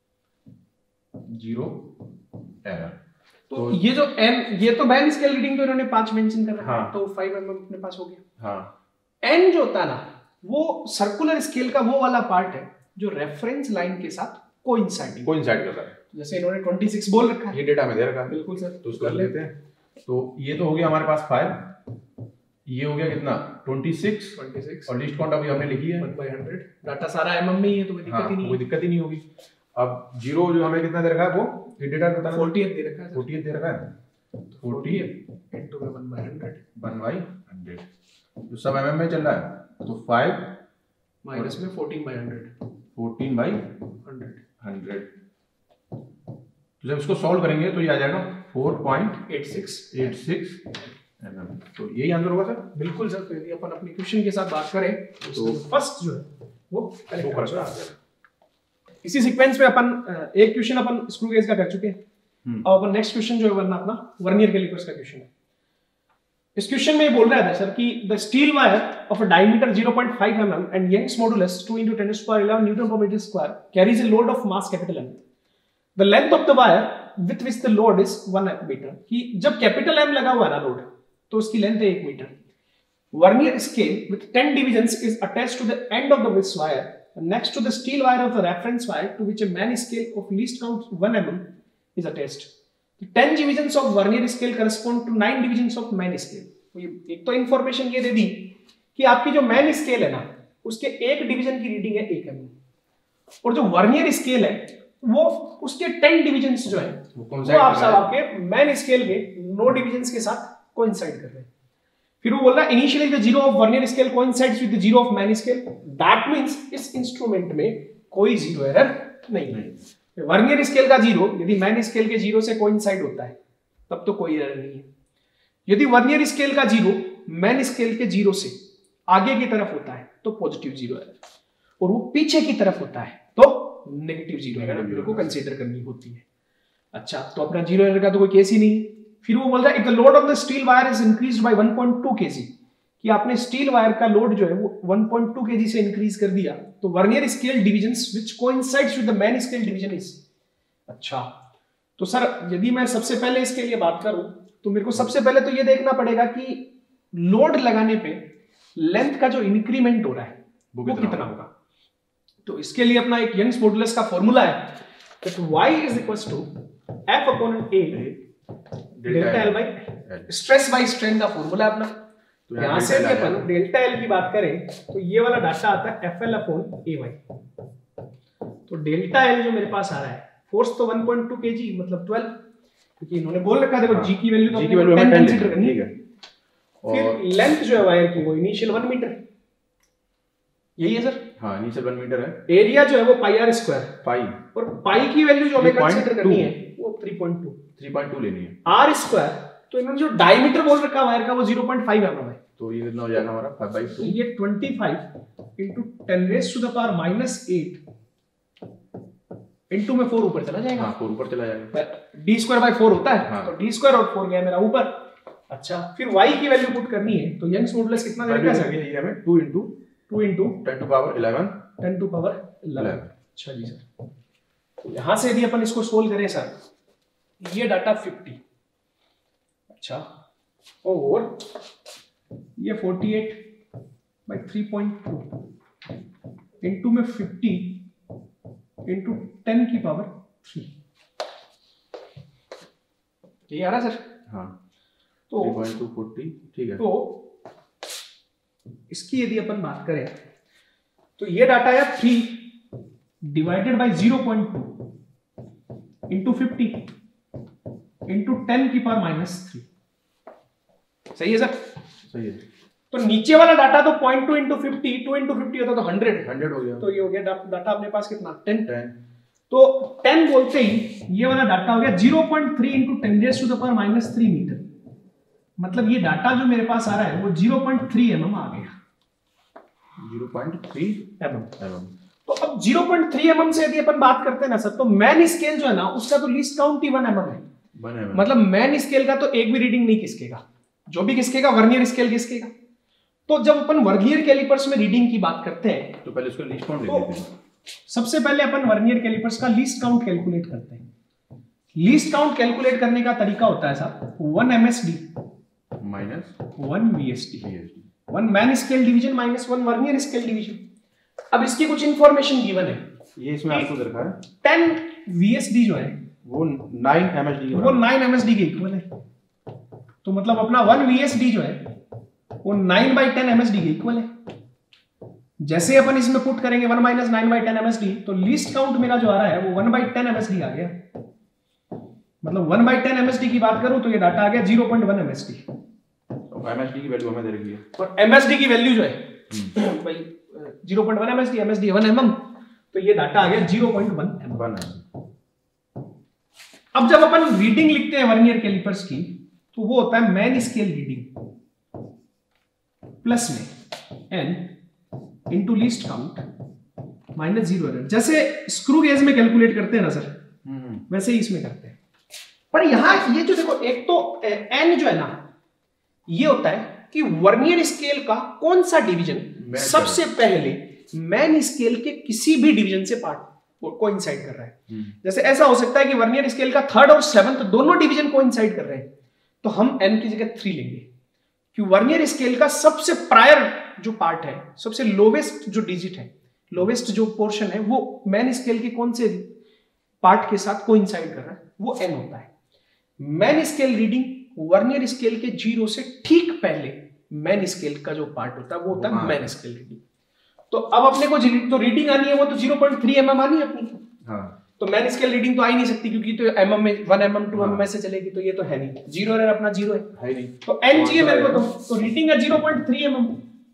0 एरर।
तो ये जो n, ये तो मैन स्केल रीडिंग तो इन्होंने 5 मेंशन कर रखा है, तो 5 mm अपने पास हो गया।
हाँ।
n जो होता है ना वो सर्कुलर स्केल का वो वाला पार्ट है जो रेफरेंस लाइन के साथ कोइंसाइड
कर रहा है,
जैसे इन्होंने 26 बोल रखा है,
ये डेटा में दे रखा है
बिल्कुल सर।
तो उसको कर लेते हैं। तो ये तो हो गया हमारे पास 5, ये हो गया कितना 26 और लीस्ट काउंट अभी हमने लिखी है
1/100, डाटा सारा एमएम में ही है तो कोई दिक्कत ही नहीं है,
कोई दिक्कत ही नहीं होगी। अब 0 जो हमें कितना दे रखा है वो ये डेटा बताना,
40th दे रखा है,
40th दे रखा है। 40
into 1/100
1/100 जो सब mm में चल रहा है, तो 5
माइनस में 14/100
14/100। तो जब इसको सॉल्व करेंगे तो ये आ जाएगा 4.86 mm। तो यही आंसर होगा सर?
बिल्कुल सर। तो यदि अपन अपनी क्वेश्चन के साथ बात करें तो फर्स्ट जो है वो करेक्ट आंसर आ जाएगा। इसी सीक्वेंस में अपन एक क्वेश्चन अपन स्क्रू गेज का कर चुके हैं। अब अपन नेक्स्ट क्वेश्चन जो है वरना अपना वर्नियर कैलिपर्स का क्वेश्चन है। इस क्वेश्चन में बोल रहा था सर कि the steel wire of a diameter 0.5 mm and Young's modulus 2 × 10⁻11 newton per metre square carries a load of mass capital M। The length of the wire with which the load is 1 metre. कि जब capital M लगा हुआ है ना load, तो उसकी length है 1 metre. Vernier scale with 10 divisions is attached to the end of the which wire next to the steel wire of the reference wire to which a man scale of least count 1 mm is attached. The 10 divisions of vernier scale correspond to 9 divisions of man scale. एक तो information ये दे दी कि आपकी जो main scale है ना, उसके एक डिवीजन की रीडिंग है 1 mm, और जो वर्नियर स्केल है वो उसके 10 डिविजन्स जो है वो आप सब आपके मैन स्केल के 9 डिविजन्स के साथ कोइंसाइड कर रहे हैं। फिर वो बोल रहा है initially the zero of vernier scale coincides with the zero of main scale. That means इस इंस्ट्रूमेंट में कोई जीरो एरर नहीं है। वर्नियर स्केल का जीरो यदि मैन स्केल के जीरो से कोइंसाइड होता है तब तो कोई एरर नहीं है। यदि वर्नियर स्केल का जीरो मैन स्केल के जीरो से आगे की तरफ होता है तो पॉजिटिव जीरो एरर, और वो पीछे की तरफ होता है तो नेगेटिव जीरो एरर को कंसीडर करनी होती है। अच्छा, तो अपना जीरो एरर का तो कोई केस ही नहीं। फिर वो बोल रहा है if the load of the steel wire is increased by 1.2 kg, कि आपने स्टील वायर का लोड जो है वो 1.2 kg से इंक्रीज कर दिया, तो vernier scale divisions which coincides with the main scale division is. अच्छा, तो सर यदि मैं सबसे पहले इसके लिए बात करूं तो मेरे को सबसे पहले तो ये देखना पड़ेगा कि लोड लगाने पे लेंथ का जो इंक्रीमेंट हो रहा है वो कितना होगा। तो इसके लिए अपना एक यंग्स मॉडुलस का फॉर्मूला है that y is equals to f upon a delta L by stress by strain का फॉर्मूला अपना। तो यहां से भी अपन डेल्टा एल की बात करें तो ये वाला डाटा आता है FL अपॉन AY। तो डेल्टा एल जो मेरे पास आ रहा है, फोर्स तो 1.2 kg मतलब 12, क्योंकि इन्होंने बोल रखा है देखो जी की वैल्यू तो 10 कंसीडर करनी है। फिर लेंथ जो है वायर की वो इनिशियल 1 मीटर, यही है सर?
हाँ, इनिशियल 1 मीटर है।
एरिया जो है वो पाई r स्क्वायर,
पाई,
और पाई की वैल्यू जो हमें कंसीडर करनी है वो 3.2 लेनी है। r स्क्वायर तो इन्होंने जो डायमीटर बोल रखा है वायर का वो 0.5 mm है, तो ये कितना हो जाएगा हमारा 5/2। ये 25 into 10⁻⁻8 into में 4 ऊपर चला जाएगा।
हाँ, 4 ऊपर चला जाएगा।
d²/4 होता है।
हाँ।
तो d² और 4 गया मेरा ऊपर। अच्छा, फिर y की वैल्यू पुट करनी है तो यंग्स मॉडुलस कितना देगा सर?
ये हमें 2 into 10 to power 11
10 to power 11। अच्छा जी सर, तो यहां से यदि अपन इसको सोल्व करें सर, ये डाटा 50, अच्छा, और ये 48/3.2 इनटू में 50 इनटू 10 की पावर 3, ये आ रहा सर?
हाँ,
तो
3.240 ठीक है।
तो इसकी यदि अपन बात करें तो ये डाटा है 3 डिवाइडेड बाय 0.2 इंटू 50 इंटू 10 की पावर -3। सही है सर?
सही है।
तो नीचे वाला डाटा तो 0.2 इंटू 50, 2 इंटू 50 होता तो 100
हो गया।
तो ये हो गया डाटा अपने पास कितना 10।
10
तो 10 बोलते ही ये वाला डाटा हो गया 0.3 इंटू 10⁻³ मीटर। मतलब ये डाटा जो मेरे पास आ रहा है वो 0.3 mm आ गया।
0.3 mm।
तो अब 0.3 mm से यदि अपन बात करते हैं ना सर, तो मैन स्केल जो है ना उसका तो लीस्ट काउंट ही 1 mm है। मतलब मैन स्केल का तो एक भी रीडिंग नहीं खिसकेगा, जो भी खिसकेगा वर्नियर स्केल खिसकेगा। तो जब अपन वर्नियर कैलिपर्स में रीडिंग की बात करते हैं
तो पहले उसका लीस्ट काउंट ले लेते हैं।
सबसे पहले अपन वर्नियर कैलिपर्स का लीस्ट काउंट कैलकुलेट करते हैं। लीस्ट काउंट कैलकुलेट करने का तरीका होता है साहब 1 MSD
minus
1 VSD, 1 main scale division minus 1 vernier scale division. अब इसकी कुछ इंफॉर्मेशन गिवन है,
ये इसमें आपको दरकार है
10 VSD जो है
वो 9 MSD
वो 9 MSD के इक्वल है। तो मतलब अपना 1 VSD जो है वो 9/10 MSD के इक्वल है। जैसे अपन इसमें पुट करेंगे 1 - 9/10 MSD, तो लीस्ट काउंट मेरा जो आ रहा है वो 1/10 MSD आ गया। मतलब 1/10 MSD की बात करूं तो ये डाटा आ गया 0.1 MSD।
MSD की वैल्यू हमें दे रखी है
और MSD की वैल्यू जो है भाई 0.1 MSD, MSD 1 mm, तो ये डाटा आ गया 0.1 mm। अब जब अपन रीडिंग लिखते हैं वर्नियर कैलिपर्स की तो वो होता है मैन स्केल रीडिंग प्लस में n into least count minus 0 error. जैसे स्क्रू गेज में कैलकुलेट करते हैं ना सर, वैसे ही इसमें करते हैं। पर यहां ये जो देखो, एक तो n जो है ना, ये होता है कि वर्नियर स्केल का कौन सा डिवीजन सबसे पहले मैन स्केल के किसी भी डिवीजन से पार्ट कोइंसाइड कर रहा है। जैसे ऐसा हो सकता है कि वर्नियर स्केल का 3rd और 7th दोनों डिवीजन कोइंसाइड कर रहे हैं, तो हम n की जगह 3 लेंगे, कि वर्नियर स्केल का सबसे प्रायर जो पार्ट है, सबसे लोवेस्ट जो डिजिट है, लोवेस्ट जो पोर्शन है, वो मैन स्केल के कौन से पार्ट के साथ कोइंसाइड कर रहा है, वो n होता है। Main scale reading vernier scale के 0 से ठीक पहले मैन स्केल का जो पार्ट होता है वो होता है मैन स्केल रीडिंग। तो अब अपने को जो रीडिंग आनी है वो तो 0.3 mm आनी है अपनी। तो मैन स्केल रीडिंग तो आ ही नहीं सकती, क्योंकि तो mm में 1 mm 2 mm ऐसे चलेगी, तो ये तो है नहीं, 0 एरर अपना 0 है नहीं। तो n चाहिए मेरे को, तो रीडिंग है 0.3 mm,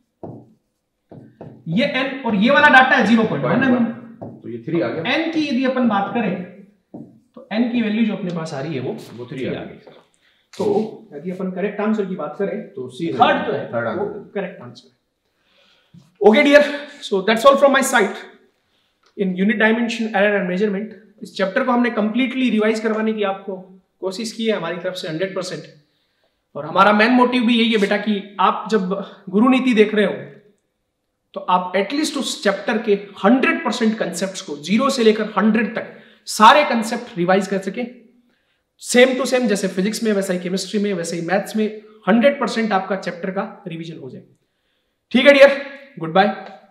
ये n, और ये वाला डाटा है 0.1 mm,
तो ये 3 आ गया।
n की यदि अपन बात करें तो n की वैल्यू जो अपने पास आ रही है वो 3 आ गई। तो यदि अपन करेक्ट आंसर की बात करें तो सी थर्ड तो है वो करेक्ट आंसर है। Okay dear, so that's all from my side in unit dimension error and measurement. इस चैप्टर को हमने कंप्लीटली रिवाइज करवाने की आपको कोशिश की है हमारी तरफ से 100%, और हमारा मेन मोटिव भी यही है बेटा कि आप जब गुरु नीति देख रहे हो तो आप एटलीस्ट उस चैप्टर के 100% कंसेप्ट्स को 0 से लेकर 100 तक सारे कंसेप्ट रिवाइज कर सके, सेम टू सेम, जैसे फिजिक्स में वैसा ही केमिस्ट्री में वैसे ही मैथ्स में 100% आपका चैप्टर का रिवीजन हो जाए। ठीक है डियर, गुड बाय।